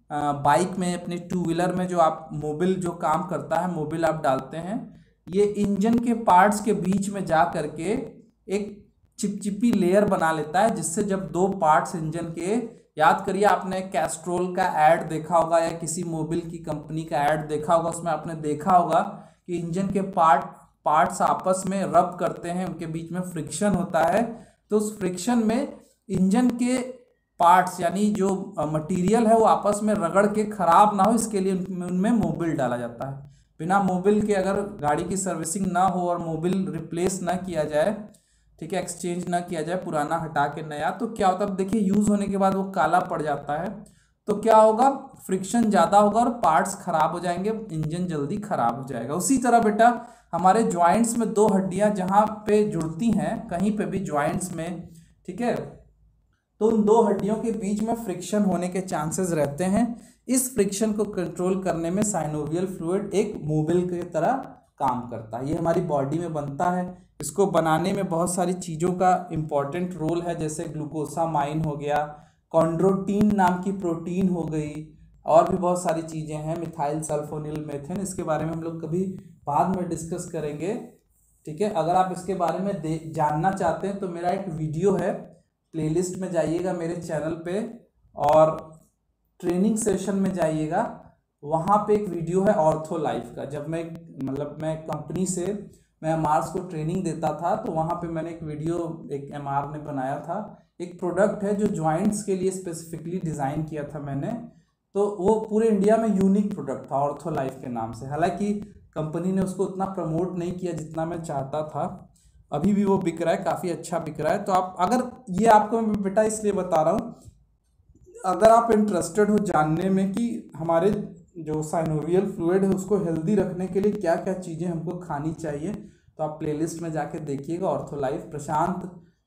बाइक में, अपने टू व्हीलर में जो आप मोबिल जो काम करता है, मोबिल आप डालते हैं, ये इंजन के पार्ट्स के बीच में जा करके एक चिपचिपी लेयर बना लेता है, जिससे जब दो पार्ट्स इंजन के, याद करिए आपने कैस्ट्रोल का ऐड देखा होगा या किसी मोबिल की कंपनी का ऐड देखा होगा, उसमें आपने देखा होगा कि इंजन के पार्ट्स आपस में रब करते हैं, उनके बीच में फ्रिक्शन होता है। तो उस फ्रिक्शन में इंजन के पार्ट्स यानी जो मटेरियल है वो आपस में रगड़ के खराब ना हो, इसके लिए उनमें मोबिल डाला जाता है। बिना मोबिल के अगर गाड़ी की सर्विसिंग ना हो और मोबिल रिप्लेस ना किया जाए, ठीक है, एक्सचेंज ना किया जाए, पुराना हटा के नया, तो क्या होता है, देखिए यूज होने के बाद वो काला पड़ जाता है, तो क्या होगा, फ्रिक्शन ज़्यादा होगा और पार्ट्स खराब हो जाएंगे, इंजन जल्दी खराब हो जाएगा। उसी तरह बेटा हमारे ज्वाइंट्स में दो हड्डियां जहाँ पे जुड़ती हैं, कहीं पे भी ज्वाइंट्स में, ठीक है, तो उन दो हड्डियों के बीच में फ्रिक्शन होने के चांसेस रहते हैं। इस फ्रिक्शन को कंट्रोल करने में साइनोवियल फ्लूइड एक मोबिल की तरह काम करता है। ये हमारी बॉडी में बनता है, इसको बनाने में बहुत सारी चीज़ों का इम्पॉर्टेंट रोल है, जैसे ग्लूकोसामाइन हो गया, कॉन्ड्रोटीन नाम की प्रोटीन हो गई, और भी बहुत सारी चीज़ें हैं, मिथाइल सल्फोनिल मेथेन, इसके बारे में हम लोग कभी बाद में डिस्कस करेंगे। ठीक है, अगर आप इसके बारे में जानना चाहते हैं तो मेरा एक वीडियो है, प्लेलिस्ट में जाइएगा मेरे चैनल पे और ट्रेनिंग सेशन में जाइएगा, वहाँ पे एक वीडियो है ऑर्थो लाइफ का। जब मैं कंपनी से मैं एमआर को ट्रेनिंग देता था, तो वहाँ पे मैंने एक वीडियो एक एमआर ने बनाया था, एक प्रोडक्ट है जो जॉइंट्स के लिए स्पेसिफिकली डिज़ाइन किया था मैंने, तो वो पूरे इंडिया में यूनिक प्रोडक्ट था ऑर्थो लाइफ के नाम से। हालांकि कंपनी ने उसको उतना प्रमोट नहीं किया जितना मैं चाहता था, अभी भी वो बिक रहा है, काफ़ी अच्छा बिक रहा है। तो आप अगर ये आपको मैं बेटा इसलिए बता रहा हूँ, अगर आप इंटरेस्टेड हो जानने में कि हमारे जो साइनोवियल फ्लूइड है उसको हेल्दी रखने के लिए क्या क्या चीज़ें हमको खानी चाहिए, तो आप प्लेलिस्ट में जाके देखिएगा, Ortho Life, Prashant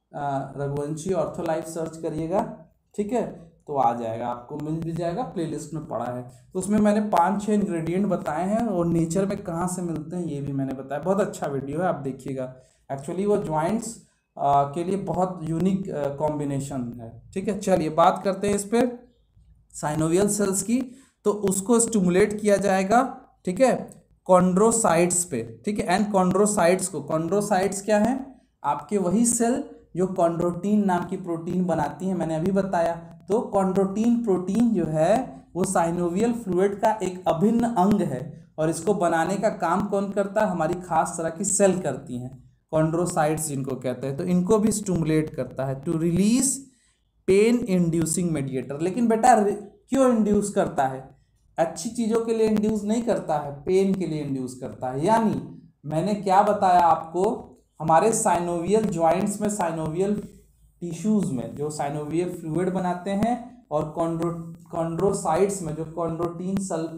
Raghuvanshi Ortho Life search करिएगा, ठीक है, तो आ जाएगा, आपको मिल भी जाएगा, प्लेलिस्ट में पड़ा है। तो उसमें मैंने 5-6 इंग्रेडिएंट बताए हैं और नेचर में कहाँ से मिलते हैं ये भी मैंने बताया। बहुत अच्छा वीडियो है, आप देखिएगा। एक्चुअली वो जॉइंट्स के लिए बहुत यूनिक कॉम्बिनेशन है। ठीक है, चलिए बात करते हैं इस पर साइनोवियल सेल्स की। तो उसको स्टिमुलेट किया जाएगा, ठीक है, कॉन्ड्रोसाइट्स पे, ठीक है, एंड कॉन्ड्रोसाइट्स को, कॉन्ड्रोसाइट्स क्या है, आपके वही सेल जो कॉन्ड्रोटीन नाम की प्रोटीन बनाती है, मैंने अभी बताया। तो कॉन्ड्रोटीन प्रोटीन जो है वो साइनोवियल फ्लूइड का एक अभिन्न अंग है, और इसको बनाने का काम कौन करता है, हमारी खास तरह की सेल करती हैं, कॉन्ड्रोसाइट्स जिनको कहते हैं। तो इनको भी स्टिमुलेट करता है to release pain inducing mediator. लेकिन बेटा क्यों इंड्यूस करता है, अच्छी चीज़ों के लिए इंड्यूस नहीं करता है, पेन के लिए इंड्यूस करता है। यानी मैंने क्या बताया आपको, हमारे साइनोवियल जॉइंट्स में, साइनोवियल टिश्यूज में जो साइनोवियल फ्लूइड बनाते हैं, और कॉन्ड्रोसाइट्स में जो कॉन्ड्रोटीन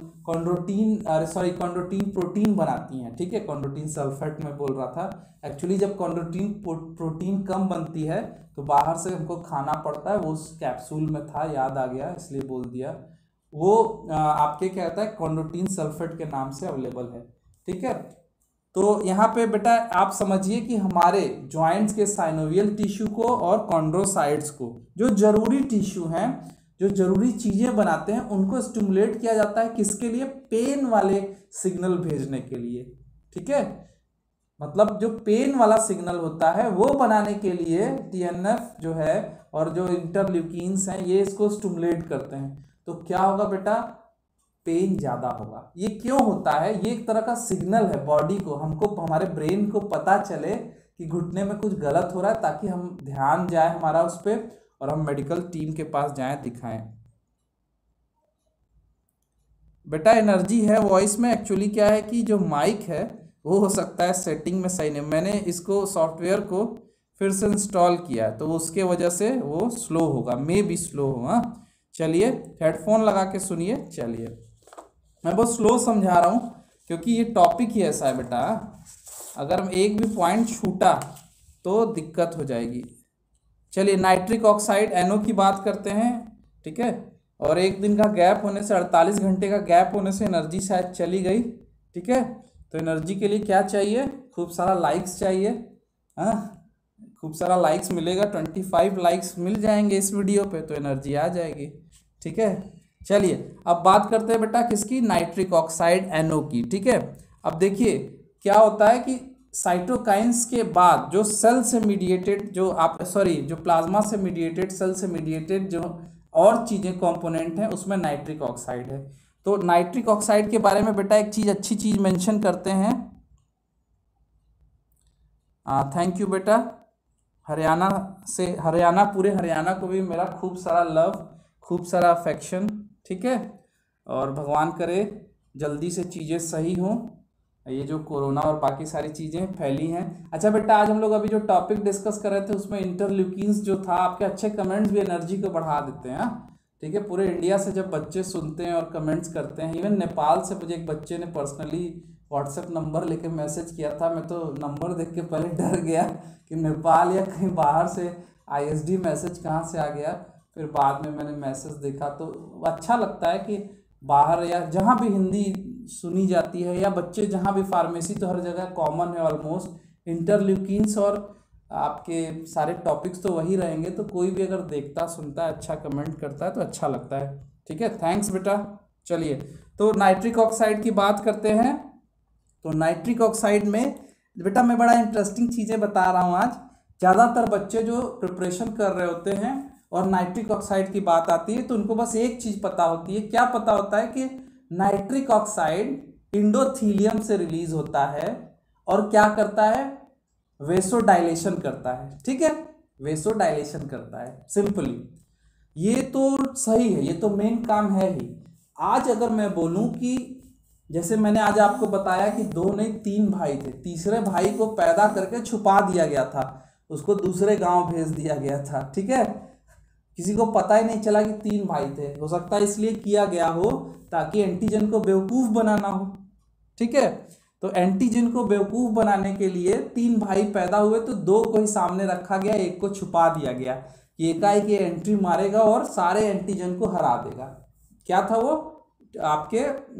प्रोटीन बनाती हैं, ठीक है, कॉन्ड्रोटीन सल्फेट में बोल रहा था। एक्चुअली जब कॉन्ड्रोटीन प्रोटीन कम बनती है तो बाहर से हमको खाना पड़ता है, वो उस कैप्सूल में था, याद आ गया इसलिए बोल दिया, वो आपके क्या कहता है, कॉन्ड्रोटीन सल्फेट के नाम से अवेलेबल है। ठीक है, तो यहाँ पे बेटा आप समझिए कि हमारे जॉइंट्स के साइनोवियल टिश्यू को और कॉन्ड्रोसाइट्स को, जो जरूरी टिश्यू हैं, जो जरूरी चीज़ें बनाते हैं, उनको स्टिमुलेट किया जाता है, किसके लिए, पेन वाले सिग्नल भेजने के लिए। ठीक है, मतलब जो पेन वाला सिग्नल होता है वो बनाने के लिए टीएनएफ जो है और जो इंटरल्यूकिन्स हैं ये इसको स्टिमुलेट करते हैं। तो क्या होगा बेटा, पेन ज़्यादा होगा। ये क्यों होता है, ये एक तरह का सिग्नल है बॉडी को, हमको, हमारे ब्रेन को पता चले कि घुटने में कुछ गलत हो रहा है, ताकि हम ध्यान जाए हमारा उस पर और हम मेडिकल टीम के पास जाएं, दिखाएं। बेटा एनर्जी है वॉइस में, एक्चुअली क्या है कि जो माइक है वो हो सकता है सेटिंग में सही नहीं, मैंने इसको सॉफ्टवेयर को फिर से इंस्टॉल किया है, तो उसके वजह से वो स्लो होगा, मे बी स्लो हो। हाँ चलिए हेडफोन लगा के सुनिए। चलिए मैं बहुत स्लो समझा रहा हूँ क्योंकि ये टॉपिक ही ऐसा है बेटा, अगर एक भी पॉइंट छूटा तो दिक्कत हो जाएगी। चलिए नाइट्रिक ऑक्साइड NO की बात करते हैं, ठीक है। और एक दिन का गैप होने से, 48 घंटे का गैप होने से एनर्जी शायद चली गई, ठीक है। तो एनर्जी के लिए क्या चाहिए, खूब सारा लाइक्स चाहिए। हाँ खूब सारा लाइक्स मिलेगा, 25 लाइक्स मिल जाएंगे इस वीडियो पे तो एनर्जी आ जाएगी, ठीक है। चलिए अब बात करते हैं बेटा किसकी, नाइट्रिक ऑक्साइड NO की, ठीक है। अब देखिए क्या होता है कि साइटोकाइंस के बाद जो सेल से मीडिएटेड जो जो प्लाज्मा से मीडिएटेड, सेल से मीडिएटेड जो और चीज़ें कंपोनेंट हैं उसमें नाइट्रिक ऑक्साइड है। तो नाइट्रिक ऑक्साइड के बारे में बेटा एक चीज़, अच्छी चीज़ मेंशन करते हैं। थैंक यू बेटा, हरियाणा से, हरियाणा पूरे हरियाणा को भी मेरा खूब सारा लव, खूब सारा अफेक्शन, ठीक है। और भगवान करे जल्दी से चीज़ें सही हों, ये जो कोरोना और बाकी सारी चीज़ें फैली हैं। अच्छा बेटा आज हम लोग अभी जो टॉपिक डिस्कस कर रहे थे उसमें इंटरल्यूकिन्स जो था, आपके अच्छे कमेंट्स भी एनर्जी को बढ़ा देते हैं, ठीक है। पूरे इंडिया से जब बच्चे सुनते हैं और कमेंट्स करते हैं, इवन नेपाल से मुझे एक बच्चे ने पर्सनली व्हाट्सएप नंबर लेके मैसेज किया था, मैं तो नंबर देख के पहले डर गया कि नेपाल या कहीं बाहर से ISD मैसेज कहाँ से आ गया। फिर बाद में मैंने मैसेज देखा तो अच्छा लगता है कि बाहर या जहाँ भी हिंदी सुनी जाती है, या बच्चे जहाँ भी, फार्मेसी तो हर जगह कॉमन है ऑलमोस्ट, इंटरल्यूकिन्स और आपके सारे टॉपिक्स तो वही रहेंगे, तो कोई भी अगर देखता सुनता है, अच्छा कमेंट करता है तो अच्छा लगता है, ठीक है। थैंक्स बेटा। चलिए तो नाइट्रिक ऑक्साइड की बात करते हैं। तो नाइट्रिक ऑक्साइड में बेटा मैं बड़ा इंटरेस्टिंग चीज़ें बता रहा हूँ आज। ज़्यादातर बच्चे जो प्रिपरेशन कर रहे होते हैं और नाइट्रिक ऑक्साइड की बात आती है तो उनको बस एक चीज़ पता होती है, क्या पता होता है कि नाइट्रिक ऑक्साइड इंडोथीलियम से रिलीज होता है और क्या करता है, वेसोडाइलेशन करता है, ठीक है। वेसोडाइलेशन करता है सिंपली, ये तो सही है, ये तो मेन काम है ही। आज अगर मैं बोलूं कि जैसे मैंने आज आपको बताया कि 2 नहीं 3 भाई थे, तीसरे भाई को पैदा करके छुपा दिया गया था, उसको दूसरे गांव भेज दिया गया था, ठीक है। किसी को पता ही नहीं चला कि 3 भाई थे, हो सकता है इसलिए किया गया हो ताकि एंटीजन को बेवकूफ़ बनाना हो, ठीक है। तो एंटीजन को बेवकूफ़ बनाने के लिए 3 भाई पैदा हुए तो 2 को ही सामने रखा गया, एक को छुपा दिया गया कि एकाएक ये एंट्री मारेगा और सारे एंटीजन को हरा देगा। क्या था वो, आपके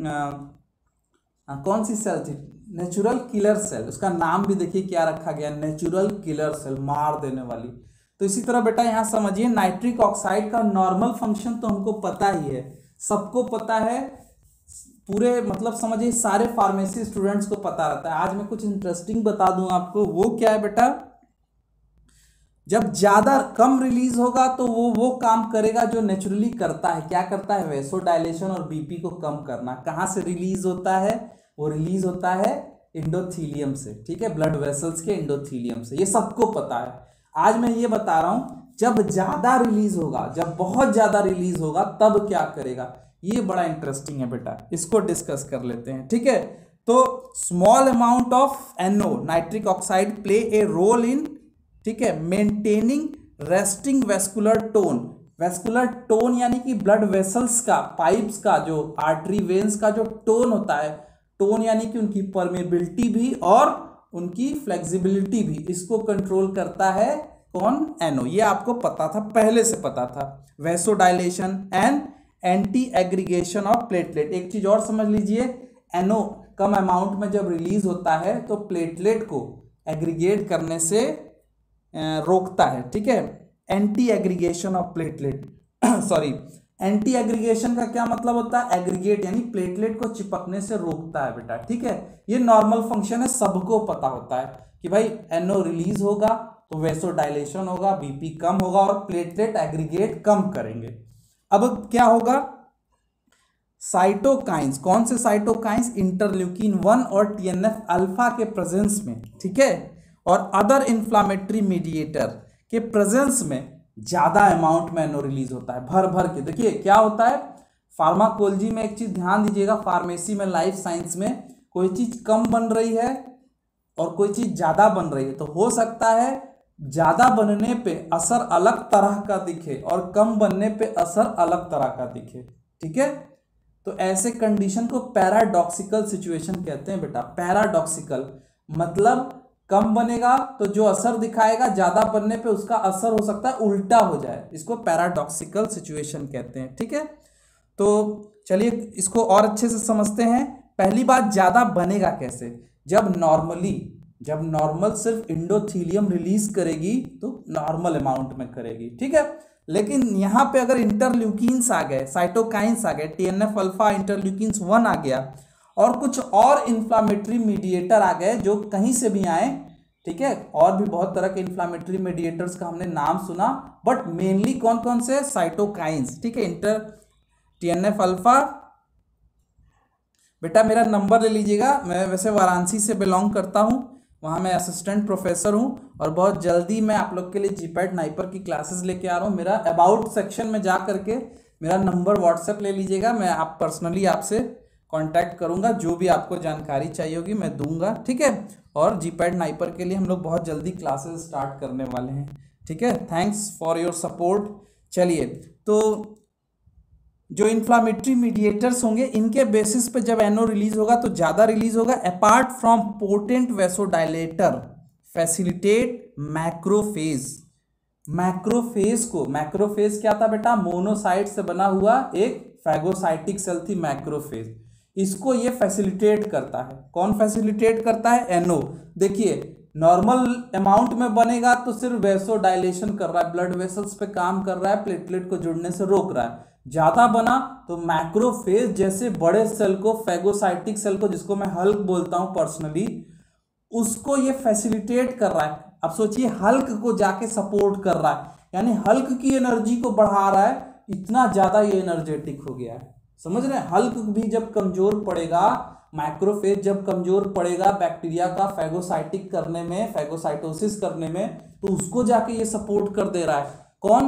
कौन सी सेल थी, नेचुरल किलर सेल, उसका नाम भी देखिए क्या रखा गया, नेचुरल किलर सेल, मार देने वाली। तो इसी तरह बेटा यहाँ समझिए नाइट्रिक ऑक्साइड का नॉर्मल फंक्शन तो हमको पता ही है, सबको पता है, पूरे मतलब समझिए सारे फार्मेसी स्टूडेंट्स को पता रहता है। आज मैं कुछ इंटरेस्टिंग बता दूं आपको, वो क्या है बेटा, जब ज़्यादा कम रिलीज होगा तो वो काम करेगा जो नेचुरली करता है, क्या करता है, वेसोडाइलेशन और BP को कम करना। कहाँ से रिलीज होता है, वो रिलीज होता है इंडोथीलियम से, ठीक है, ब्लड वेसल्स के इंडोथीलियम से, ये सबको पता है। आज मैं ये बता रहा हूँ जब ज़्यादा रिलीज होगा, जब बहुत ज़्यादा रिलीज होगा तब क्या करेगा, ये बड़ा इंटरेस्टिंग है बेटा, इसको डिस्कस कर लेते हैं, ठीक है। तो small amount of NO nitric oxide play a role in, ठीक है, maintaining resting vascular tone. Vascular tone यानी कि ब्लड वेसल्स का, पाइप्स का, जो आर्टरी वेन्स का जो टोन होता है, टोन यानी कि उनकी परमेबिलिटी भी और उनकी फ्लेक्सिबिलिटी भी, इसको कंट्रोल करता है कौन, NO। ये आपको पता था, पहले से पता था। Vasodilation and anti aggregation of platelet. एक चीज और समझ लीजिए, NO कम अमाउंट में जब रिलीज होता है तो प्लेटलेट को एग्रीगेट करने से रोकता है, ठीक है। Anti aggregation of platelet sorry, anti aggregation का क्या मतलब होता है, एग्रीगेट यानी प्लेटलेट को चिपकने से रोकता है बेटा, ठीक है। ये नॉर्मल फंक्शन है, सबको पता होता है कि भाई NO रिलीज होगा तो वेसोडाइलेशन होगा, BP कम होगा और प्लेटलेट एग्रीगेट कम करेंगे। अब क्या होगा, साइटोकाइंस, कौन से साइटोकाइंस, इंटरल्यूकिन 1 और TNF अल्फा के प्रेजेंस में, ठीक है, और अदर इन्फ्लामेटरी मीडिएटर के प्रेजेंस में ज्यादा अमाउंट में NO रिलीज होता है, भर भर के। देखिए क्या होता है, फार्माकोलॉजी में एक चीज ध्यान दीजिएगा, फार्मेसी में, लाइफ साइंस में, कोई चीज कम बन रही है और कोई चीज ज्यादा बन रही है तो हो सकता है ज्यादा बनने पे असर अलग तरह का दिखे और कम बनने पे असर अलग तरह का दिखे, ठीक है। तो ऐसे कंडीशन को पैराडॉक्सिकल सिचुएशन कहते हैं बेटा। पैराडॉक्सिकल मतलब कम बनेगा तो जो असर दिखाएगा ज्यादा बनने पे उसका असर हो सकता है उल्टा हो जाए, इसको पैराडॉक्सिकल सिचुएशन कहते हैं, ठीक है। तो चलिए इसको और अच्छे से समझते हैं। पहली बात, ज्यादा बनेगा कैसे? जब नॉर्मल सिर्फ इंडोथीलियम रिलीज करेगी तो नॉर्मल अमाउंट में करेगी, ठीक है। लेकिन यहां पे अगर इंटरल्यूकिन्स आ गए, साइटोकाइंस आ गए, TNF अल्फा इंटरल्यूकिन्स 1 आ गया और कुछ और इंफ्लामेटरी मीडिएटर आ गए जो कहीं से भी आए, ठीक है। और भी बहुत तरह के इंफ्लामेटरी मीडिएटर्स का हमने नाम सुना, बट मेनली कौन कौन से? साइटोकाइंस, ठीक है। TNF अल्फा, बेटा मेरा नंबर ले लीजिएगा। मैं वैसे वाराणसी से बिलोंग करता हूँ, वहाँ मैं असिस्टेंट प्रोफेसर हूँ और बहुत जल्दी मैं आप लोग के लिए जीपैट नाइपर की क्लासेस लेके आ रहा हूँ। मेरा अबाउट सेक्शन में जा करके मेरा नंबर व्हाट्सएप ले लीजिएगा, मैं आप पर्सनली आपसे कांटेक्ट करूँगा, जो भी आपको जानकारी चाहिए होगी मैं दूंगा, ठीक है। और जीपैट नाइपर के लिए हम लोग बहुत जल्दी क्लासेस स्टार्ट करने वाले हैं, ठीक है। Thanks for your support. चलिए, तो जो इन्फ्लामेटरी मीडिएटर्स होंगे इनके बेसिस पे जब एनओ रिलीज होगा तो ज्यादा रिलीज होगा। Apart from potent vasodilator facilitate macrophage. Macrophage क्या था बेटा? मोनोसाइट से बना हुआ एक फैगोसाइटिक सेल थी मैक्रोफेज। इसको ये फैसिलिटेट करता है। कौन फैसिलिटेट करता है? एनओ। देखिए, नॉर्मल अमाउंट में बनेगा तो सिर्फ वैसोडाइलेशन कर रहा है, ब्लड वेसल्स पे काम कर रहा है, प्लेटलेट को जुड़ने से रोक रहा है। ज्यादा बना तो मैक्रोफेज जैसे बड़े सेल को, फैगोसाइटिक सेल को, जिसको मैं हल्क बोलता हूं पर्सनली, उसको ये फैसिलिटेट कर रहा है। अब सोचिए, हल्क को जाके सपोर्ट कर रहा है, यानी हल्क की एनर्जी को बढ़ा रहा है, इतना ज्यादा ये एनर्जेटिक हो गया है। समझ रहे हैं? हल्क भी जब कमजोर पड़ेगा, मैक्रोफेज जब कमजोर पड़ेगा बैक्टीरिया का फैगोसाइटिक करने में, फैगोसाइटोसिस करने में, तो उसको जाके ये सपोर्ट कर दे रहा है। कौन?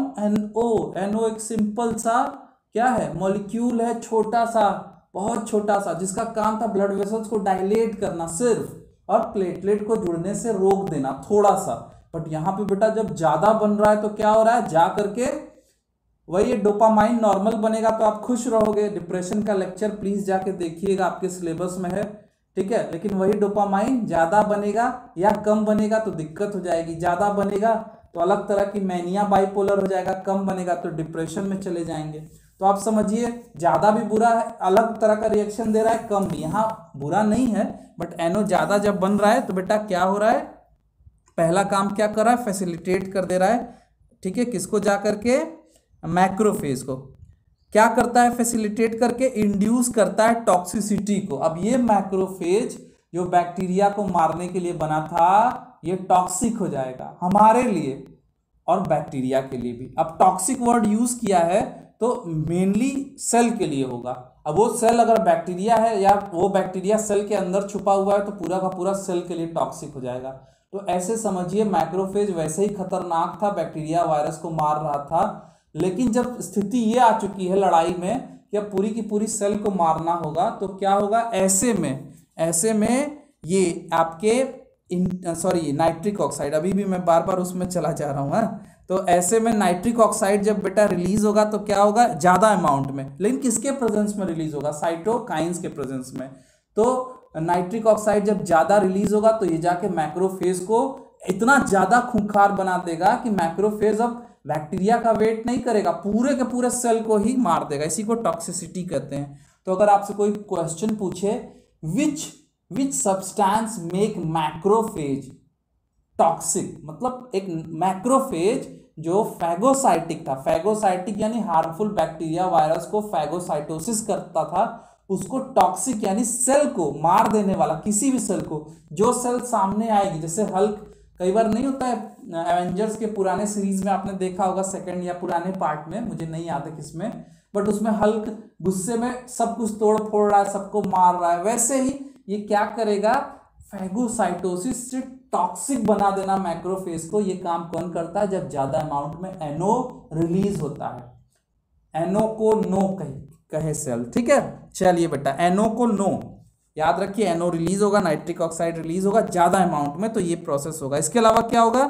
एनओ एक सिंपल सा क्या है? मॉलिक्यूल है, छोटा सा, बहुत छोटा सा, जिसका काम था ब्लड वेसल्स को डायलेट करना सिर्फ, और प्लेटलेट को जुड़ने से रोक देना थोड़ा सा। बट यहाँ पे बेटा जब ज्यादा बन रहा है तो क्या हो रहा है? जा करके वही डोपामाइन नॉर्मल बनेगा तो आप खुश रहोगे। डिप्रेशन का लेक्चर प्लीज जाके देखिएगा, आपके सिलेबस में है, ठीक है। लेकिन वही डोपामाइन ज्यादा बनेगा या कम बनेगा तो दिक्कत हो जाएगी। ज्यादा बनेगा तो अलग तरह की मैनिया बाइपोलर हो जाएगा, कम बनेगा तो डिप्रेशन में चले जाएंगे। तो आप समझिए, ज्यादा भी बुरा है, अलग तरह का रिएक्शन दे रहा है, कम भी। यहाँ बुरा नहीं है, बट एनओ ज्यादा जब बन रहा है तो बेटा क्या हो रहा है? पहला काम क्या कर रहा है? फैसिलिटेट कर दे रहा है, ठीक है। किसको? जा करके मैक्रोफेज को। क्या करता है? फैसिलिटेट करके इंड्यूस करता है टॉक्सिसिटी को। अब ये मैक्रोफेज जो बैक्टीरिया को मारने के लिए बना था, ये टॉक्सिक हो जाएगा हमारे लिए और बैक्टीरिया के लिए भी। अब टॉक्सिक वर्ड यूज किया है तो मेनली सेल के लिए होगा। अब वो सेल अगर बैक्टीरिया है या वो बैक्टीरिया सेल के अंदर छुपा हुआ है तो पूरा का पूरा सेल के लिए टॉक्सिक हो जाएगा। तो ऐसे समझिए, मैक्रोफेज वैसे ही खतरनाक था, बैक्टीरिया वायरस को मार रहा था। लेकिन जब स्थिति ये आ चुकी है लड़ाई में कि अब पूरी की पूरी सेल को मारना होगा, तो क्या होगा? ऐसे में ये आपके नाइट्रिक ऑक्साइड, अभी भी मैं बार बार उसमें चला जा रहा हूँ। तो ऐसे में नाइट्रिक ऑक्साइड जब बेटा रिलीज होगा तो क्या होगा? ज्यादा अमाउंट में। लेकिन किसके प्रेजेंस में रिलीज होगा? साइटोकाइंस के प्रेजेंस में। तो नाइट्रिक ऑक्साइड जब ज्यादा रिलीज होगा तो ये जाके मैक्रोफेज को इतना ज्यादा खूंखार बना देगा कि मैक्रोफेज अब बैक्टीरिया का वेट नहीं करेगा, पूरे के पूरे सेल को ही मार देगा। इसी को टॉक्सिसिटी कहते हैं। तो अगर आपसे कोई क्वेश्चन पूछे, which substance make macrophage toxic, मतलब एक मैक्रोफेज जो फैगोसाइटिक था, फैगोसाइटिक यानी हार्मफुल बैक्टीरिया वायरस को फैगोसाइटोसिस करता था, उसको टॉक्सिक यानी सेल को मार देने वाला, किसी भी सेल को, जो सेल सामने आएगी। जैसे हल्क कई बार नहीं होता है, एवेंजर्स के पुराने सीरीज में आपने देखा होगा, सेकंड या पुराने पार्ट में, मुझे नहीं याद है किसमें, बट उसमें हल्क गुस्से में सब कुछ तोड़ फोड़ रहा है, सबको मार रहा है। वैसे ही ये क्या करेगा? फैगोसाइटोसिस से टॉक्सिक बना देना मैक्रोफेज को। ये काम कौन करता है? जब ज्यादा अमाउंट में एनओ रिलीज होता है। एनओ को नो कहे सेल, ठीक है। चलिए बेटा, एनओ को नो याद रखिए, एनओ रिलीज होगा, नाइट्रिक ऑक्साइड रिलीज होगा ज्यादा अमाउंट में, तो ये प्रोसेस होगा। इसके अलावा क्या होगा?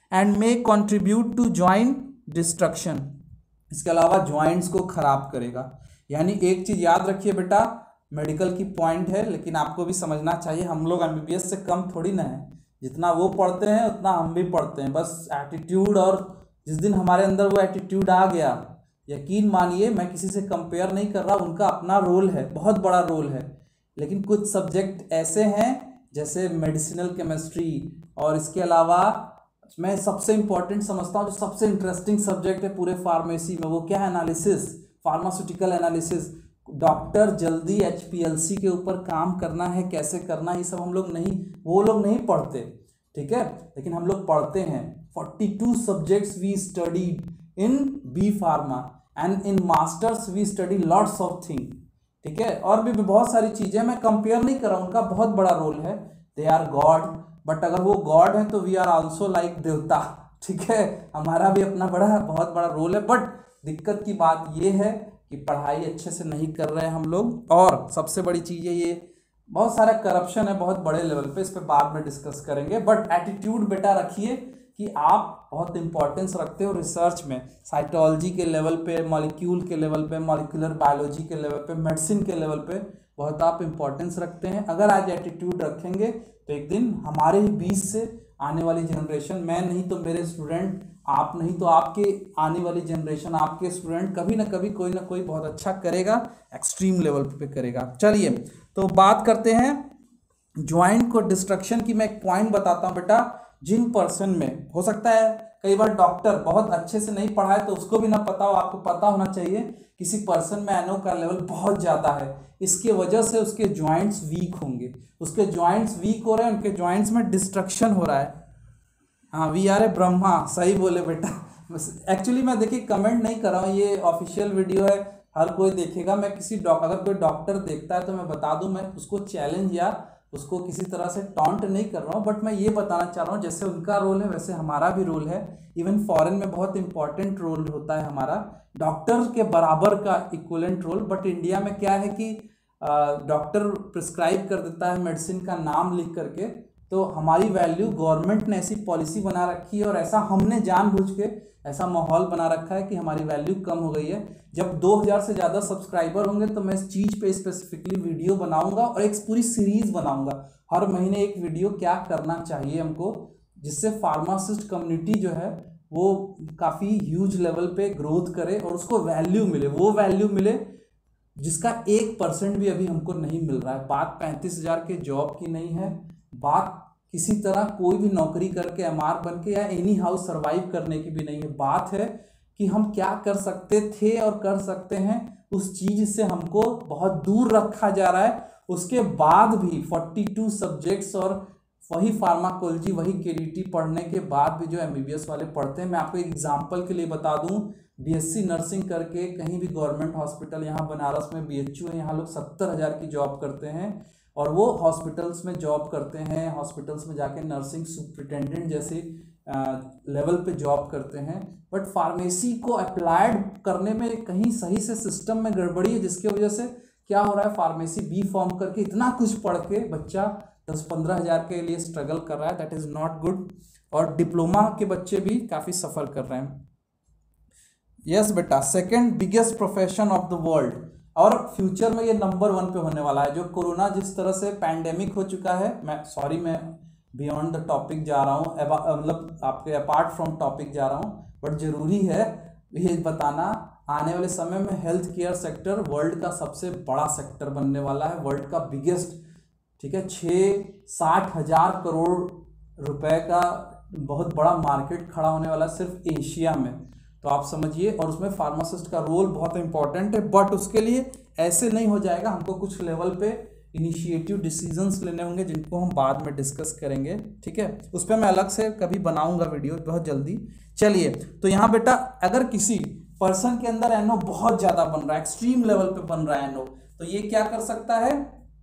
And may contribute to joint destruction, इसके अलावा जॉइंट्स को खराब करेगा। यानी एक चीज याद रखिए बेटा, मेडिकल की पॉइंट है लेकिन आपको भी समझना चाहिए, हम लोग एमबीबीएस से कम थोड़ी ना है, जितना वो पढ़ते हैं उतना हम भी पढ़ते हैं, बस एटीट्यूड, और जिस दिन हमारे अंदर वो एटीट्यूड आ गया, यकीन मानिए मैं किसी से कंपेयर नहीं कर रहा, उनका अपना रोल है, बहुत बड़ा रोल है, लेकिन कुछ सब्जेक्ट ऐसे हैं जैसे मेडिसिनल केमिस्ट्री, और इसके अलावा मैं सबसे इंपॉर्टेंट समझता हूँ जो सबसे इंटरेस्टिंग सब्जेक्ट है पूरे फार्मेसी में, वो क्या है, एनालिसिस, फार्मास्यूटिकल एनालिसिस। डॉक्टर जल्दी एचपीएलसी के ऊपर काम करना है, कैसे करना है, ये सब हम लोग नहीं, वो लोग नहीं पढ़ते, ठीक है, लेकिन हम लोग पढ़ते हैं। 42 subjects we studied in B pharma and in masters we study lots of thing, ठीक है, और भी बहुत सारी चीजें, मैं कंपेयर नहीं कर रहा हूं, उनका बहुत बड़ा रोल है, दे आर गॉड, बट अगर वो गॉड है तो वी आर आल्सो लाइक देवता, ठीक है, हमारा भी अपना बहुत बड़ा रोल है। बट दिक्कत की बात ये है कि पढ़ाई अच्छे से नहीं कर रहे हैं हम लोग, और सबसे बड़ी चीज़ है ये बहुत सारा करप्शन है बहुत बड़े लेवल पे, इस पे बाद में डिस्कस करेंगे। बट एटीट्यूड बेटा रखिए कि आप बहुत इंपॉर्टेंस रखते हो रिसर्च में, साइटोलॉजी के लेवल पे, मॉलिक्यूल के लेवल पे, मॉलिक्यूलर बायोलॉजी के लेवल पे, मेडिसिन के लेवल पे बहुत आप इंपॉर्टेंस रखते हैं। अगर आज एटीट्यूड रखेंगे तो एक दिन हमारे ही बीच से आने वाली जनरेशन, मैं नहीं तो मेरे स्टूडेंट, आप नहीं तो आपके आने वाली जनरेशन, आपके स्टूडेंट कभी ना कभी कोई ना कोई बहुत अच्छा करेगा, एक्सट्रीम लेवल पे करेगा। चलिए तो बात करते हैं ज्वाइंट को डिस्ट्रक्शन की। मैं एक पॉइंट बताता हूँ बेटा, जिन पर्सन में हो सकता है कई बार डॉक्टर बहुत अच्छे से नहीं पढ़ा है तो उसको भी ना पता हो, आपको पता होना चाहिए किसी पर्सन में एनओ का लेवल बहुत ज़्यादा है, इसके वजह से उसके जॉइंट्स वीक होंगे, उसके जॉइंट्स वीक हो रहे हैं, उनके जॉइंट्स में डिस्ट्रक्शन हो रहा है। हाँ वी आर ए ब्रह्मा, सही बोले बेटा। एक्चुअली मैं देखिए कमेंट नहीं कर रहा हूँ, ये ऑफिशियल वीडियो है, हर कोई देखेगा। मैं किसी अगर कोई डॉक्टर देखता है तो मैं बता दूं, मैं उसको चैलेंज या उसको किसी तरह से टॉन्ट नहीं कर रहा हूँ, बट मैं ये बताना चाह रहा हूँ जैसे उनका रोल है वैसे हमारा भी रोल है। इवन फॉरेन में बहुत इंपॉर्टेंट रोल होता है हमारा, डॉक्टर के बराबर का इक्वलेंट रोल। बट इंडिया में क्या है कि डॉक्टर प्रिस्क्राइब कर देता है मेडिसिन का नाम लिख करके, तो हमारी वैल्यू, गवर्नमेंट ने ऐसी पॉलिसी बना रखी है और ऐसा हमने जानबूझ के ऐसा माहौल बना रखा है कि हमारी वैल्यू कम हो गई है। जब 2000 से ज़्यादा सब्सक्राइबर होंगे तो मैं इस चीज़ पे स्पेसिफिकली वीडियो बनाऊंगा और एक पूरी सीरीज बनाऊंगा, हर महीने एक वीडियो क्या करना चाहिए हमको, जिससे फार्मासिस्ट कम्युनिटी जो है वो काफ़ी ह्यूज लेवल पे ग्रोथ करे और उसको वैल्यू मिले, वो वैल्यू मिले जिसका 1% भी अभी हमको नहीं मिल रहा है। बात 35,000 के जॉब की नहीं है, बात किसी तरह कोई भी नौकरी करके एमआर बन के या एनी हाउस सर्वाइव करने की भी नहीं है। बात है कि हम क्या कर सकते थे और कर सकते हैं, उस चीज से हमको बहुत दूर रखा जा रहा है। उसके बाद भी 42 सब्जेक्ट्स और वही फार्माकोलॉजी, वही केडीटी पढ़ने के बाद भी जो एमबीबीएस वाले पढ़ते हैं, मैं आपको एक एग्जांपल के लिए बता दूं, बीएससी नर्सिंग करके कहीं भी गवर्नमेंट हॉस्पिटल, यहाँ बनारस में बीएचयू है, यहाँ लोग 70,000 की जॉब करते हैं और वो हॉस्पिटल्स में जॉब करते हैं, हॉस्पिटल्स में जाके नर्सिंग सुपरिटेंडेंट जैसे लेवल पे जॉब करते हैं। बट फार्मेसी को अप्लाइड करने में कहीं सही से सिस्टम में गड़बड़ी है, जिसकी वजह से क्या हो रहा है, फार्मेसी बी फॉर्म करके इतना कुछ पढ़ के बच्चा 10-15 हज़ार के लिए स्ट्रगल कर रहा है, दैट इज़ नॉट गुड। और डिप्लोमा के बच्चे भी काफ़ी सफ़र कर रहे हैं। यस बेटा, second biggest profession of the world, और फ्यूचर में ये नंबर 1 पे होने वाला है। जो कोरोना जिस तरह से पैंडेमिक हो चुका है, मैं बियॉन्ड द टॉपिक जा रहा हूँ, मतलब आपके अपार्ट फ्रॉम टॉपिक जा रहा हूँ, बट जरूरी है ये बताना, आने वाले समय में हेल्थ केयर सेक्टर वर्ल्ड का सबसे बड़ा सेक्टर बनने वाला है, वर्ल्ड का बिगेस्ट, ठीक है। 60 हज़ार करोड़ रुपए का बहुत बड़ा मार्केट खड़ा होने वाला है सिर्फ एशिया में, तो आप समझिए। और उसमें फार्मासिस्ट का रोल बहुत इंपॉर्टेंट है, बट उसके लिए ऐसे नहीं हो जाएगा, हमको कुछ लेवल पे इनिशिएटिव डिसीजंस लेने होंगे, जिनको हम बाद में डिस्कस करेंगे, ठीक है। उस पर मैं अलग से कभी बनाऊंगा वीडियो बहुत जल्दी। चलिए, तो यहाँ बेटा अगर किसी पर्सन के अंदर एनओ बहुत ज़्यादा बन रहा है, एक्सट्रीम लेवल पे बन रहा है एनओ, तो ये क्या कर सकता है?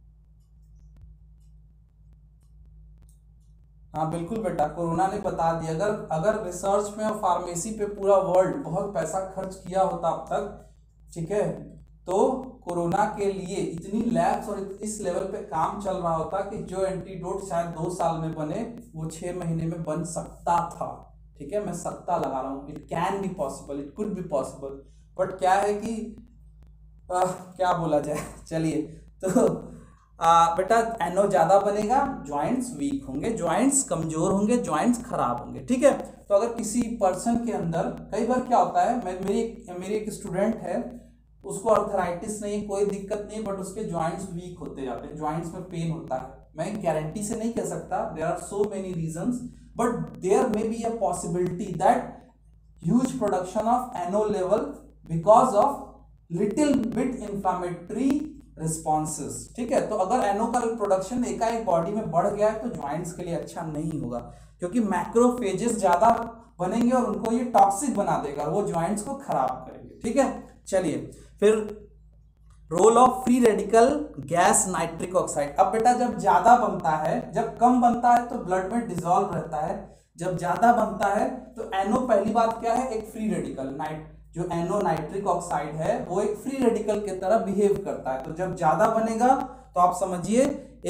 हाँ बिल्कुल बेटा, कोरोना ने बता दिया। अगर रिसर्च में और फार्मेसी पे पूरा वर्ल्ड बहुत पैसा खर्च किया होता अब तक, ठीक है, तो कोरोना के लिए इतनी लैब्स और इस लेवल पे काम चल रहा होता कि जो एंटीडोट शायद 2 साल में बने वो 6 महीने में बन सकता था, ठीक है, मैं सत्ता लगा रहा हूँ, it can be possible, it could be possible, but क्या है कि क्या बोला जाए, चलिए तो बेटा NO ज्यादा बनेगा, ज्वाइंट्स वीक होंगे, ज्वाइंट्स कमजोर होंगे, ज्वाइंट्स खराब होंगे, ठीक है। तो अगर किसी पर्सन के अंदर कई बार क्या होता है, मेरी एक स्टूडेंट है, उसको अर्थराइटिस नहीं, कोई दिक्कत नहीं, बट उसके ज्वाइंट्स वीक होते जाते हैं, ज्वाइंट्स में पेन होता है। मैं गारंटी से नहीं कह सकता, there are so many reasons, but there may be a possibility that huge production of NO level because of little bit inflammatory responses, ठीक है। तो अगर NO का प्रोडक्शन एकाएक बॉडी में बढ़ गया है तो ज्वाइंट्स के लिए अच्छा नहीं होगा, क्योंकि मैक्रोफेजेस ज्यादा बनेंगे और उनको ये टॉक्सिक बना देगा, वो ज्वाइंट्स को खराब करेंगे, ठीक है। चलिए फिर role of free radical gas nitric oxide. अब बेटा जब ज्यादा बनता है, जब कम बनता है तो ब्लड में डिसॉल्व रहता है, जब ज्यादा बनता है तो NO पहली बात क्या है, एक फ्री रेडिकल, जो NO नाइट्रिक ऑक्साइड है वो एक फ्री रेडिकल की तरह बिहेव करता है। तो जब ज्यादा बनेगा तो आप समझिए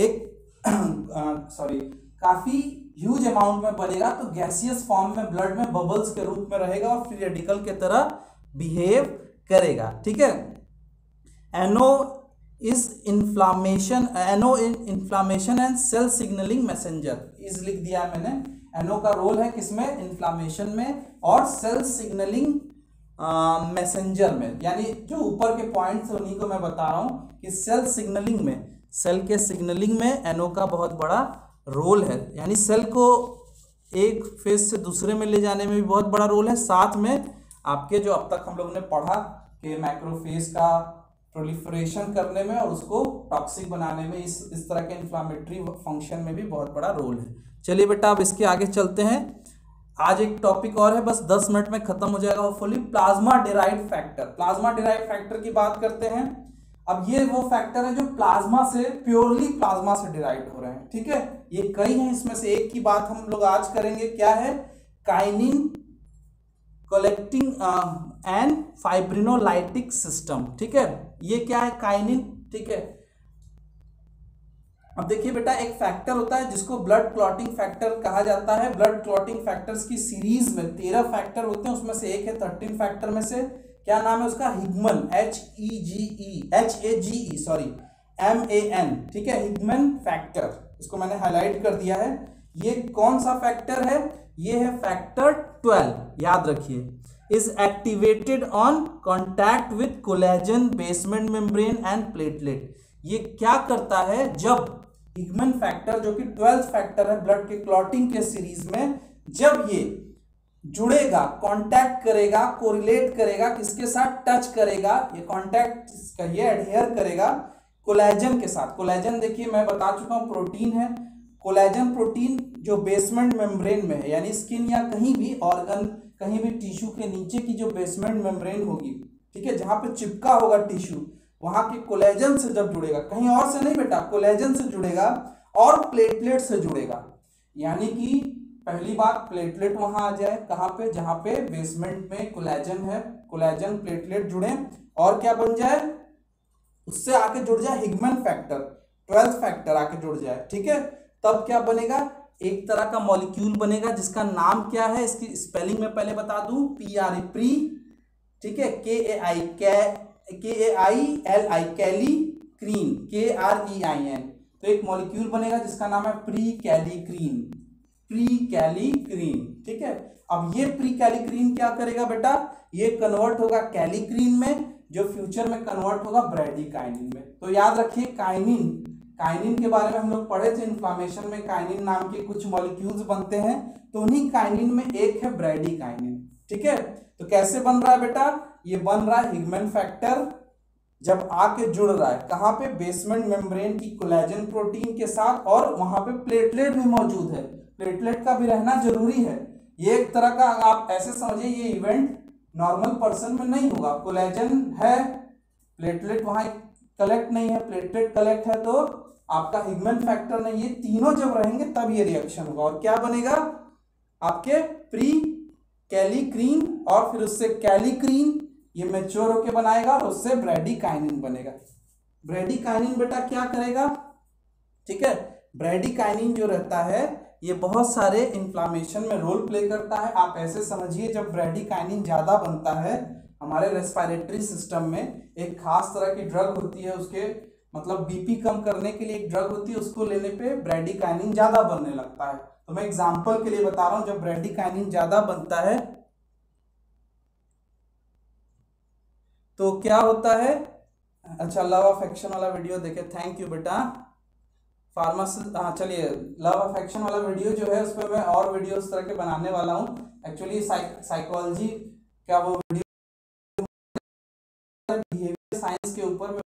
एक काफी ह्यूज अमाउंट में बनेगा, तो गैसियस फॉर्म में ब्लड में बबल्स के रूप में रहेगा और फ्री रेडिकल की तरह बिहेव करेगा, ठीक है। NO inflammation and cell signalling messenger, इस लिख दिया है मैंने। NO का रोल है किसमें, इन्फ्लामेशन में और सेल सिग्नलिंग मैसेंजर में, यानी जो ऊपर के पॉइंट्स उन्हीं को मैं बता रहा हूं कि सेल सिग्नलिंग में, सेल के सिग्नलिंग में NO का बहुत बड़ा रोल है, यानी सेल को एक फेज से दूसरे में ले जाने में भी बहुत बड़ा रोल है। साथ में आपके जो अब तक हम लोगों ने पढ़ा कि मैक्रोफेज का प्रोलिफरेशन करने में और उसको टॉक्सिक बनाने में, इस तरह के इन्फ्लामेटरी फंक्शन में भी बहुत बड़ा रोल है। चलिए बेटा अब इसके आगे चलते हैं। आज एक टॉपिक और है, बस 10 मिनट में खत्म हो जाएगा hopefully. Plasma derived factor, plasma derived factor की बात करते हैं। अब ये वो फैक्टर है जो प्लाज्मा से, प्योरली प्लाज्मा से डिराइव्ड हो रहे हैं, ठीक है। ये कई हैं, इसमें से एक की बात हम लोग आज करेंगे, क्या है, kinin clotting and fibrinolytic system, ठीक है। ये क्या है, काइनिन, ठीक है। अब देखिए बेटा एक फैक्टर होता है जिसको ब्लड क्लॉटिंग फैक्टर कहा जाता है। ब्लड क्लॉटिंग फैक्टर्स की सीरीज में 13 फैक्टर होते हैं, उसमें से एक है 13 फैक्टर में से, क्या नाम है उसका, हिगमन, HAGE, ठीक है, हिगमन फैक्टर, इसको मैंने हाईलाइट कर दिया है। ये कौन सा फैक्टर है, ये है फैक्टर 12, याद रखिए। Is activated on contact with collagen, basement membrane and platelet. ये क्या करता है, जब हिगमन फैक्टर जो कि 12th फैक्टर है ब्लड के क्लॉटिंग के सीरीज में, जब ये जुड़ेगा, कांटेक्ट करेगा, कोरिलेट करेगा, किसके साथ, टच करेगा, ये कांटेक्ट करिए, एडहेयर करेगा कोलेजन के साथ। कोलेजन देखिए मैं बता चुका हूं प्रोटीन है, कोलेजन प्रोटीन जो बेसमेंट मेम्ब्रेन में है, यानी स्किन या कहीं भी ऑर्गन, कहीं भी टिश्यू के नीचे की जो बेसमेंट मेम्ब्रेन होगी, ठीक है, जहां पे चिपका होगा टिश्यू, वहां के कोलेजन से जब जुड़ेगा, कहीं और से नहीं बेटा, कोलेजन से जुड़ेगा और प्लेटलेट से जुड़ेगा। यानी कि पहली बात, प्लेटलेट वहां आ जाए, कहां पे, जहां पे बेसमेंट में कोलेजन है, कोलेजन प्लेटलेट जुड़े और क्या बन जाए, उससे आके जुड़ जाए हिगमन फैक्टर, 12th फैक्टर आके जुड़ जाए, ठीक है। तब क्या बनेगा, एक तरह का मॉलिक्यूल बनेगा जिसका नाम क्या है, इसकी स्पेलिंग में पहले बता दूं, PRE, प्री, ठीक है, KAILI, कैलीक्रीन, KREIN। तो एक मॉलिक्यूल बनेगा जिसका नाम है प्री कैलीक्रीन, ठीक है। अब ये प्री कैलीक्रीन क्या करेगा बेटा, ये कन्वर्ट होगा कैलीक्रीन में, जो फ्यूचर में कन्वर्ट होगा ब्रैडीकाइनिन में। तो याद रखिए काइनिन के बारे में हम लोग पढ़े थे, इन्फ्लामेशन में काइनिन नाम के कुछ मॉलिक्यूल्स बनते हैं, तो उन्हीं काइनिन में एक है ब्रैडीकाइनिन, ठीक है। तो कैसे बन रहा है बेटा, ये बन रहा है हिगमन फैक्टर जब आके जुड़ रहा है, कहां पे, बेसमेंट मेम्ब्रेन की कोलेजन प्रोटीन के साथ, और वहां पे प्लेटलेट भी मौजूद है, प्लेटलेट का भी रहना जरूरी है। ये एक तरह का, आप ऐसे समझिए, ये इवेंट नॉर्मल पर्सन में नहीं होगा, कोलेजन है, प्लेटलेट वहां कलेक्ट नहीं है, प्लेटलेट कलेक्ट है, तो आपका हिगमन फैक्टर नहीं, ये तीनों जब रहेंगे तब ये रिएक्शन होगा, और क्या बनेगा, आपके प्री कैलीक्रीन, और फिर उससे कैलीक्रीन ये मैच्योर होके बनाएगा और उससे ब्रैडीकाइनिन बनेगा। ब्रैडीकाइनिन बेटा क्या करेगा, ठीक है, ब्रैडीकाइनिन जो रहता है ये बहुत सारे इन्फ्लामेशन में रोल प्ले करता है। आप ऐसे समझिए, जब ब्रैडीकाइनिन ज़्यादा बनता है हमारे रेस्पिरेटरी सिस्टम में, एक खास तरह की ड्रग होती है, उसके मतलब बीपी कम करने के लिए एक ड्रग होती है, उसको लेने पे ब्रैडीकाइनिन ज़्यादा बनने लगता है। तो मैं एग्जाम्पल के लिए बता रहा हूँ, जब ब्रैडीकाइनिन ज़्यादा बनता है तो क्या होता है। अच्छा, लव ऑफ एक्शन वाला वीडियो देखे, थैंक यू बेटा। फार्मासी, हाँ चलिए, लव ऑफ एक्शन वाला वीडियो जो है उस पर मैं और वीडियो इस तरह के बनाने वाला हूँ। एक्चुअली साइकोलॉजी क्या वो वीडियो बिहेवियर साइंस के ऊपर में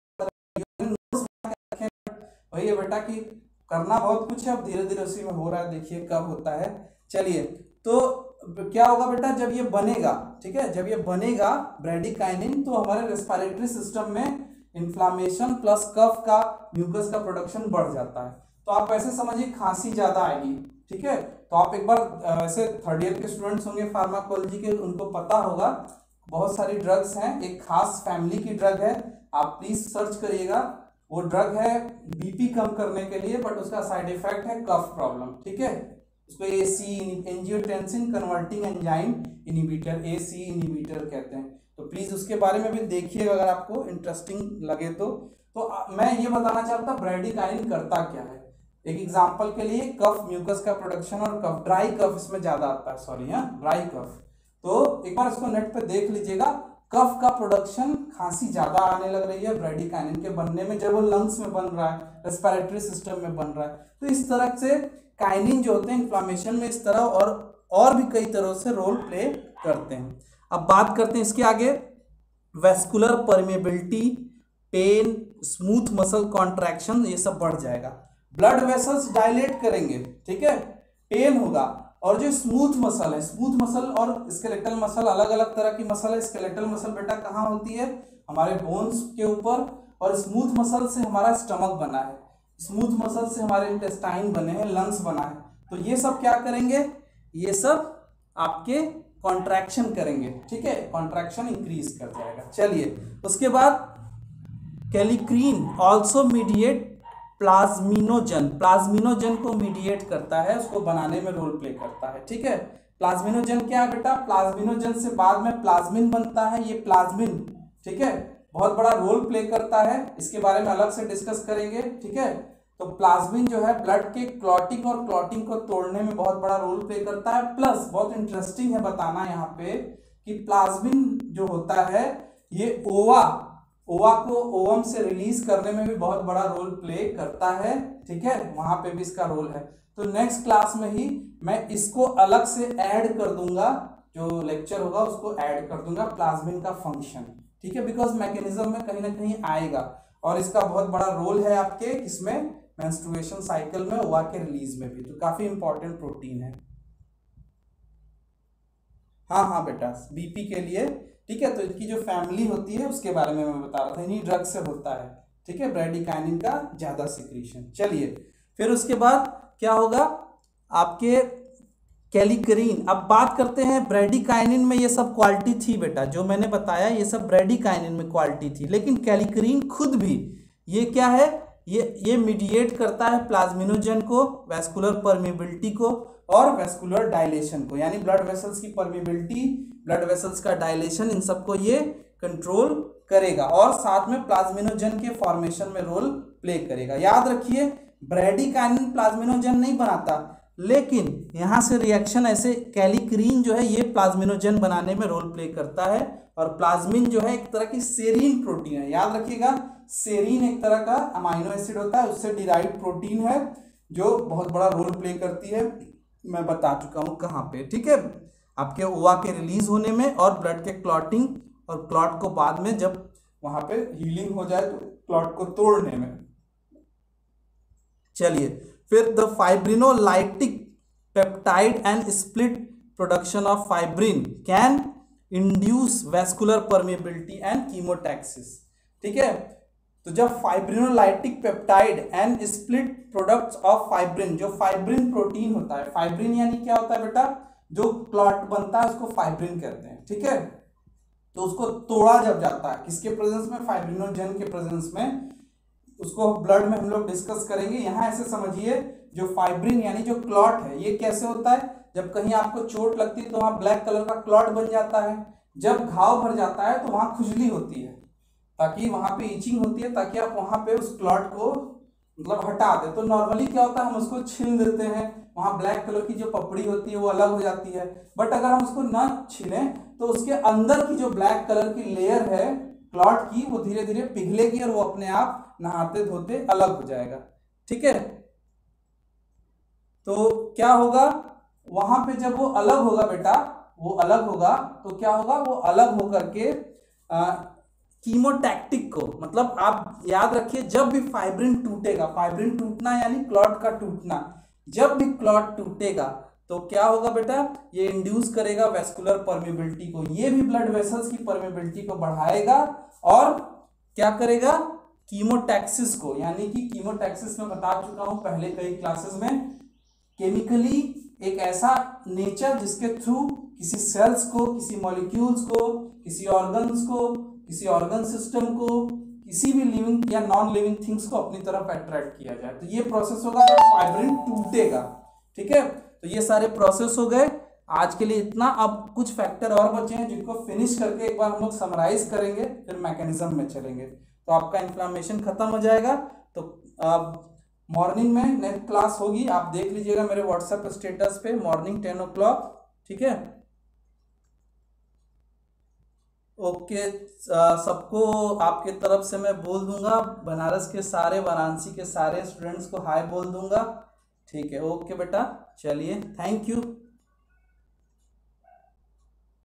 वही है बेटा कि करना बहुत कुछ है, अब धीरे धीरे उसी में हो रहा है, देखिए कब होता है। चलिए, तो क्या होगा बेटा, जब ये बनेगा, ठीक है, जब ये बनेगा ब्रैडीकाइनिन, तो हमारे रेस्पिरेटरी सिस्टम में इन्फ्लामेशन प्लस कफ का, म्यूकस का प्रोडक्शन बढ़ जाता है। तो आप ऐसे समझिए खांसी ज्यादा आएगी, ठीक है। तो आप एक बार ऐसे थर्ड ईयर के स्टूडेंट्स होंगे फार्माकोलॉजी के, उनको पता होगा बहुत सारी ड्रग्स हैं, एक खास फैमिली की ड्रग है, आप प्लीज सर्च करिएगा। वो ड्रग है बीपी कम करने के लिए, बट उसका साइड इफेक्ट है कफ प्रॉब्लम, ठीक है। उसको ACE, angiotensin converting enzyme inhibitor, ACE inhibitor कहते हैं। तो प्लीज उसके बारे में भी देखिएगा अगर आपको इंटरेस्टिंग लगे तो। मैं ये बताना चाहता ब्रैडीकाइनिन करता क्या है। एक एग्जांपल के लिए, कफ म्यूकस का प्रोडक्शन और कफ, ड्राई कफ इसमें ज्यादा आता है, सॉरी, हाँ, ड्राई कफ। तो एक बार इसको नेट पे देख लीजिएगा, कफ का प्रोडक्शन, खांसी ज्यादा आने लग रही है ब्रैडीकाइनिन के बनने में, जब वो लंग्स में बन रहा है, रेस्पिरेटरी सिस्टम में बन रहा है। तो इस तरह से काइनिन जो होते हैं इन्फ्लामेशन में इस तरह और भी कई तरह से रोल प्ले करते हैं। अब बात करते हैं इसके आगे, vascular permeability, pain, smooth muscle contraction, ये सब बढ़ जाएगा। ब्लड वेसल्स डायलेट करेंगे, ठीक है, पेन होगा। और जो स्मूथ मसल है, स्मूथ मसल और स्केलेटल मसल अलग अलग तरह की मसल है। स्केलेटल मसल बेटा कहाँ होती है, हमारे बोन्स के ऊपर, और स्मूथ मसल से हमारा स्टमक बना है, स्मूथ मसल से हमारे इंटेस्टाइन बने हैं, लंग्स बना है। तो ये सब क्या करेंगे, ये सब आपके कॉन्ट्रैक्शन करेंगे, ठीक है, कॉन्ट्रैक्शन इंक्रीज कर जाएगा। चलिए, उसके बाद kallikrein also mediate plasminogen, plasminogen को मीडिएट करता है, उसको बनाने में रोल प्ले करता है, ठीक है। प्लाज्मिनोजन क्या है बेटा, प्लाज्मिनोजन से बाद में प्लाज्मिन बनता है, ये प्लाज्मिन, ठीक है, बहुत बड़ा रोल प्ले करता है, इसके बारे में अलग से डिस्कस करेंगे, ठीक है। तो प्लाज्मिन जो है ब्लड के क्लॉटिंग और क्लॉटिंग को तोड़ने में बहुत बड़ा रोल प्ले करता है। प्लस बहुत इंटरेस्टिंग है बताना यहाँ पे कि प्लाज्मिन जो होता है ये ओवा को ओवम से रिलीज करने में भी बहुत बड़ा रोल प्ले करता है, ठीक है, वहां पे भी इसका रोल है। तो नेक्स्ट क्लास में ही मैं इसको अलग से ऐड कर दूंगा, जो लेक्चर होगा उसको ऐड कर दूंगा, प्लाज्मिन का फंक्शन, ठीक है, बिकॉज मैकेनिज्म में कहीं ना कहीं आएगा, और इसका बहुत बड़ा रोल है आपके इसमें मेंस्ट्रुएशन साइकिल में, ओवा के रिलीज में भी। तो काफी इंपॉर्टेंट प्रोटीन है। हाँ बेटा, बीपी के लिए, ठीक है। तो इनकी जो फैमिली होती है उसके बारे में मैं बता रहा था, इन्हीं ड्रग से होता है, ठीक है, ब्रैडीकाइनिन का ज्यादा सिक्रीशन। चलिए, फिर उसके बाद क्या होगा आपके कैलिक्रीन। अब बात करते हैं ब्रैडीकाइनिन में, ये सब क्वालिटी थी बेटा जो मैंने बताया, ये सब ब्रैडीकाइनिन में क्वालिटी थी, लेकिन कैलिक्रीन खुद भी ये क्या है, ये मीडिएट करता है प्लाज्मिनोजन को, वेस्कुलर परमेबिलिटी को और वेस्कुलर डायलेशन को, यानी ब्लड वेसल्स की परमेबिलिटी, ब्लड वेसल्स का डायलेशन, इन सबको ये कंट्रोल करेगा, और साथ में प्लाज्मिनोजन के फॉर्मेशन में रोल प्ले करेगा। याद रखिए, ब्रैडीकाइनिन प्लाज्मिनोजन नहीं बनाता, लेकिन यहां से रिएक्शन ऐसे, कैलिक्रीन जो है ये प्लाज्मिनोजन बनाने में रोल प्ले करता है, और प्लाज्मिन जो है एक तरह की सेरीन प्रोटीन है। याद रखिएगा, सेरीन एक तरह का अमाइनो एसिड होता है, उससे डिराइव्ड प्रोटीन है जो बहुत बड़ा रोल प्ले करती है, मैं बता चुका हूं कहां पे, ठीक है, आपके ओवा के रिलीज होने में और ब्लड के क्लॉटिंग, और क्लॉट को बाद में जब वहां पे हीलिंग हो जाए तो क्लॉट को तोड़ने में। चलिए, फिर the fibrinolytic peptide and split production of fibrin can induce vascular permeability and chemotaxis, ठीक है। तो जब fibrinolytic peptide and split products of fibrin, जो फाइब्रिन प्रोटीन होता है, फाइब्रिन यानी क्या होता है बेटा, जो क्लॉट बनता है उसको फाइब्रिन कहते हैं, ठीक है। तो उसको तोड़ा जब जाता है किसके प्रेजेंस में, फाइब्रिनोजन के प्रेजेंस में, उसको ब्लड में हम लोग डिस्कस करेंगे। यहाँ ऐसे समझिए, जो फाइब्रिन यानी जो क्लॉट है, ये कैसे होता है, जब कहीं आपको चोट लगती है तो वहाँ ब्लैक कलर का क्लॉट बन जाता है। जब घाव भर जाता है तो वहाँ खुजली होती है, ताकि वहाँ पे इचिंग होती है, ताकि आप वहाँ पे उस क्लॉट को मतलब हटा दे। तो नॉर्मली क्या होता है, हम उसको छील देते हैं, वहाँ ब्लैक कलर की जो पपड़ी होती है वो अलग हो जाती है। बट अगर हम उसको ना छीलें तो उसके अंदर की जो ब्लैक कलर की लेयर है क्लॉट की, वो धीरे धीरे पिघलेगी और वो अपने आप नहाते धोते अलग हो जाएगा। ठीक है, तो क्या होगा वहां पे, जब वो अलग होगा बेटा, वो अलग होगा तो क्या होगा, वो अलग होकर के कीमोटैक्टिक को, मतलब आप याद रखिए, जब भी फाइब्रिन टूटेगा, फाइब्रिन टूटना यानी क्लॉट का टूटना, जब भी क्लॉट टूटेगा तो क्या होगा बेटा, ये इंड्यूस करेगा वेस्कुलर परमेबिलिटी को, ये भी ब्लड वेसल्स की परमेबिलिटी को बढ़ाएगा और क्या करेगा, कीमोटैक्सिस को, यानी कि कीमोटैक्सिस में बता चुका हूं पहले कई क्लासेस में, केमिकली एक ऐसा नेचर जिसके थ्रू किसी सेल्स को, किसी मॉलिक्यूल्स को, किसी ऑर्गन्स को, किसी ऑर्गन सिस्टम को, किसी भी लिविंग या नॉन लिविंग थिंग्स को अपनी तरफ अट्रैक्ट किया जाए। तो ये प्रोसेस होगा जब फाइब्रिन टूटेगा। ठीक है, तो ये सारे प्रोसेस हो गए आज के लिए इतना। अब कुछ फैक्टर और बचे हैं जिनको फिनिश करके एक बार हम लोग समराइज करेंगे, फिर मैकेनिज्म में चलेंगे, तो आपका इन्फ्लामेशन खत्म हो जाएगा। तो मॉर्निंग में नेक्स्ट क्लास होगी, आप देख लीजिएगा मेरे व्हाट्सएप स्टेटस पे, मॉर्निंग 10 o'clock। ठीक है, ओके, सबको आपके तरफ से मैं बोल दूंगा, बनारस के सारे, वाराणसी के सारे स्टूडेंट्स को हाय बोल दूंगा। ठीक है, ओके बेटा, चलिए, थैंक यू।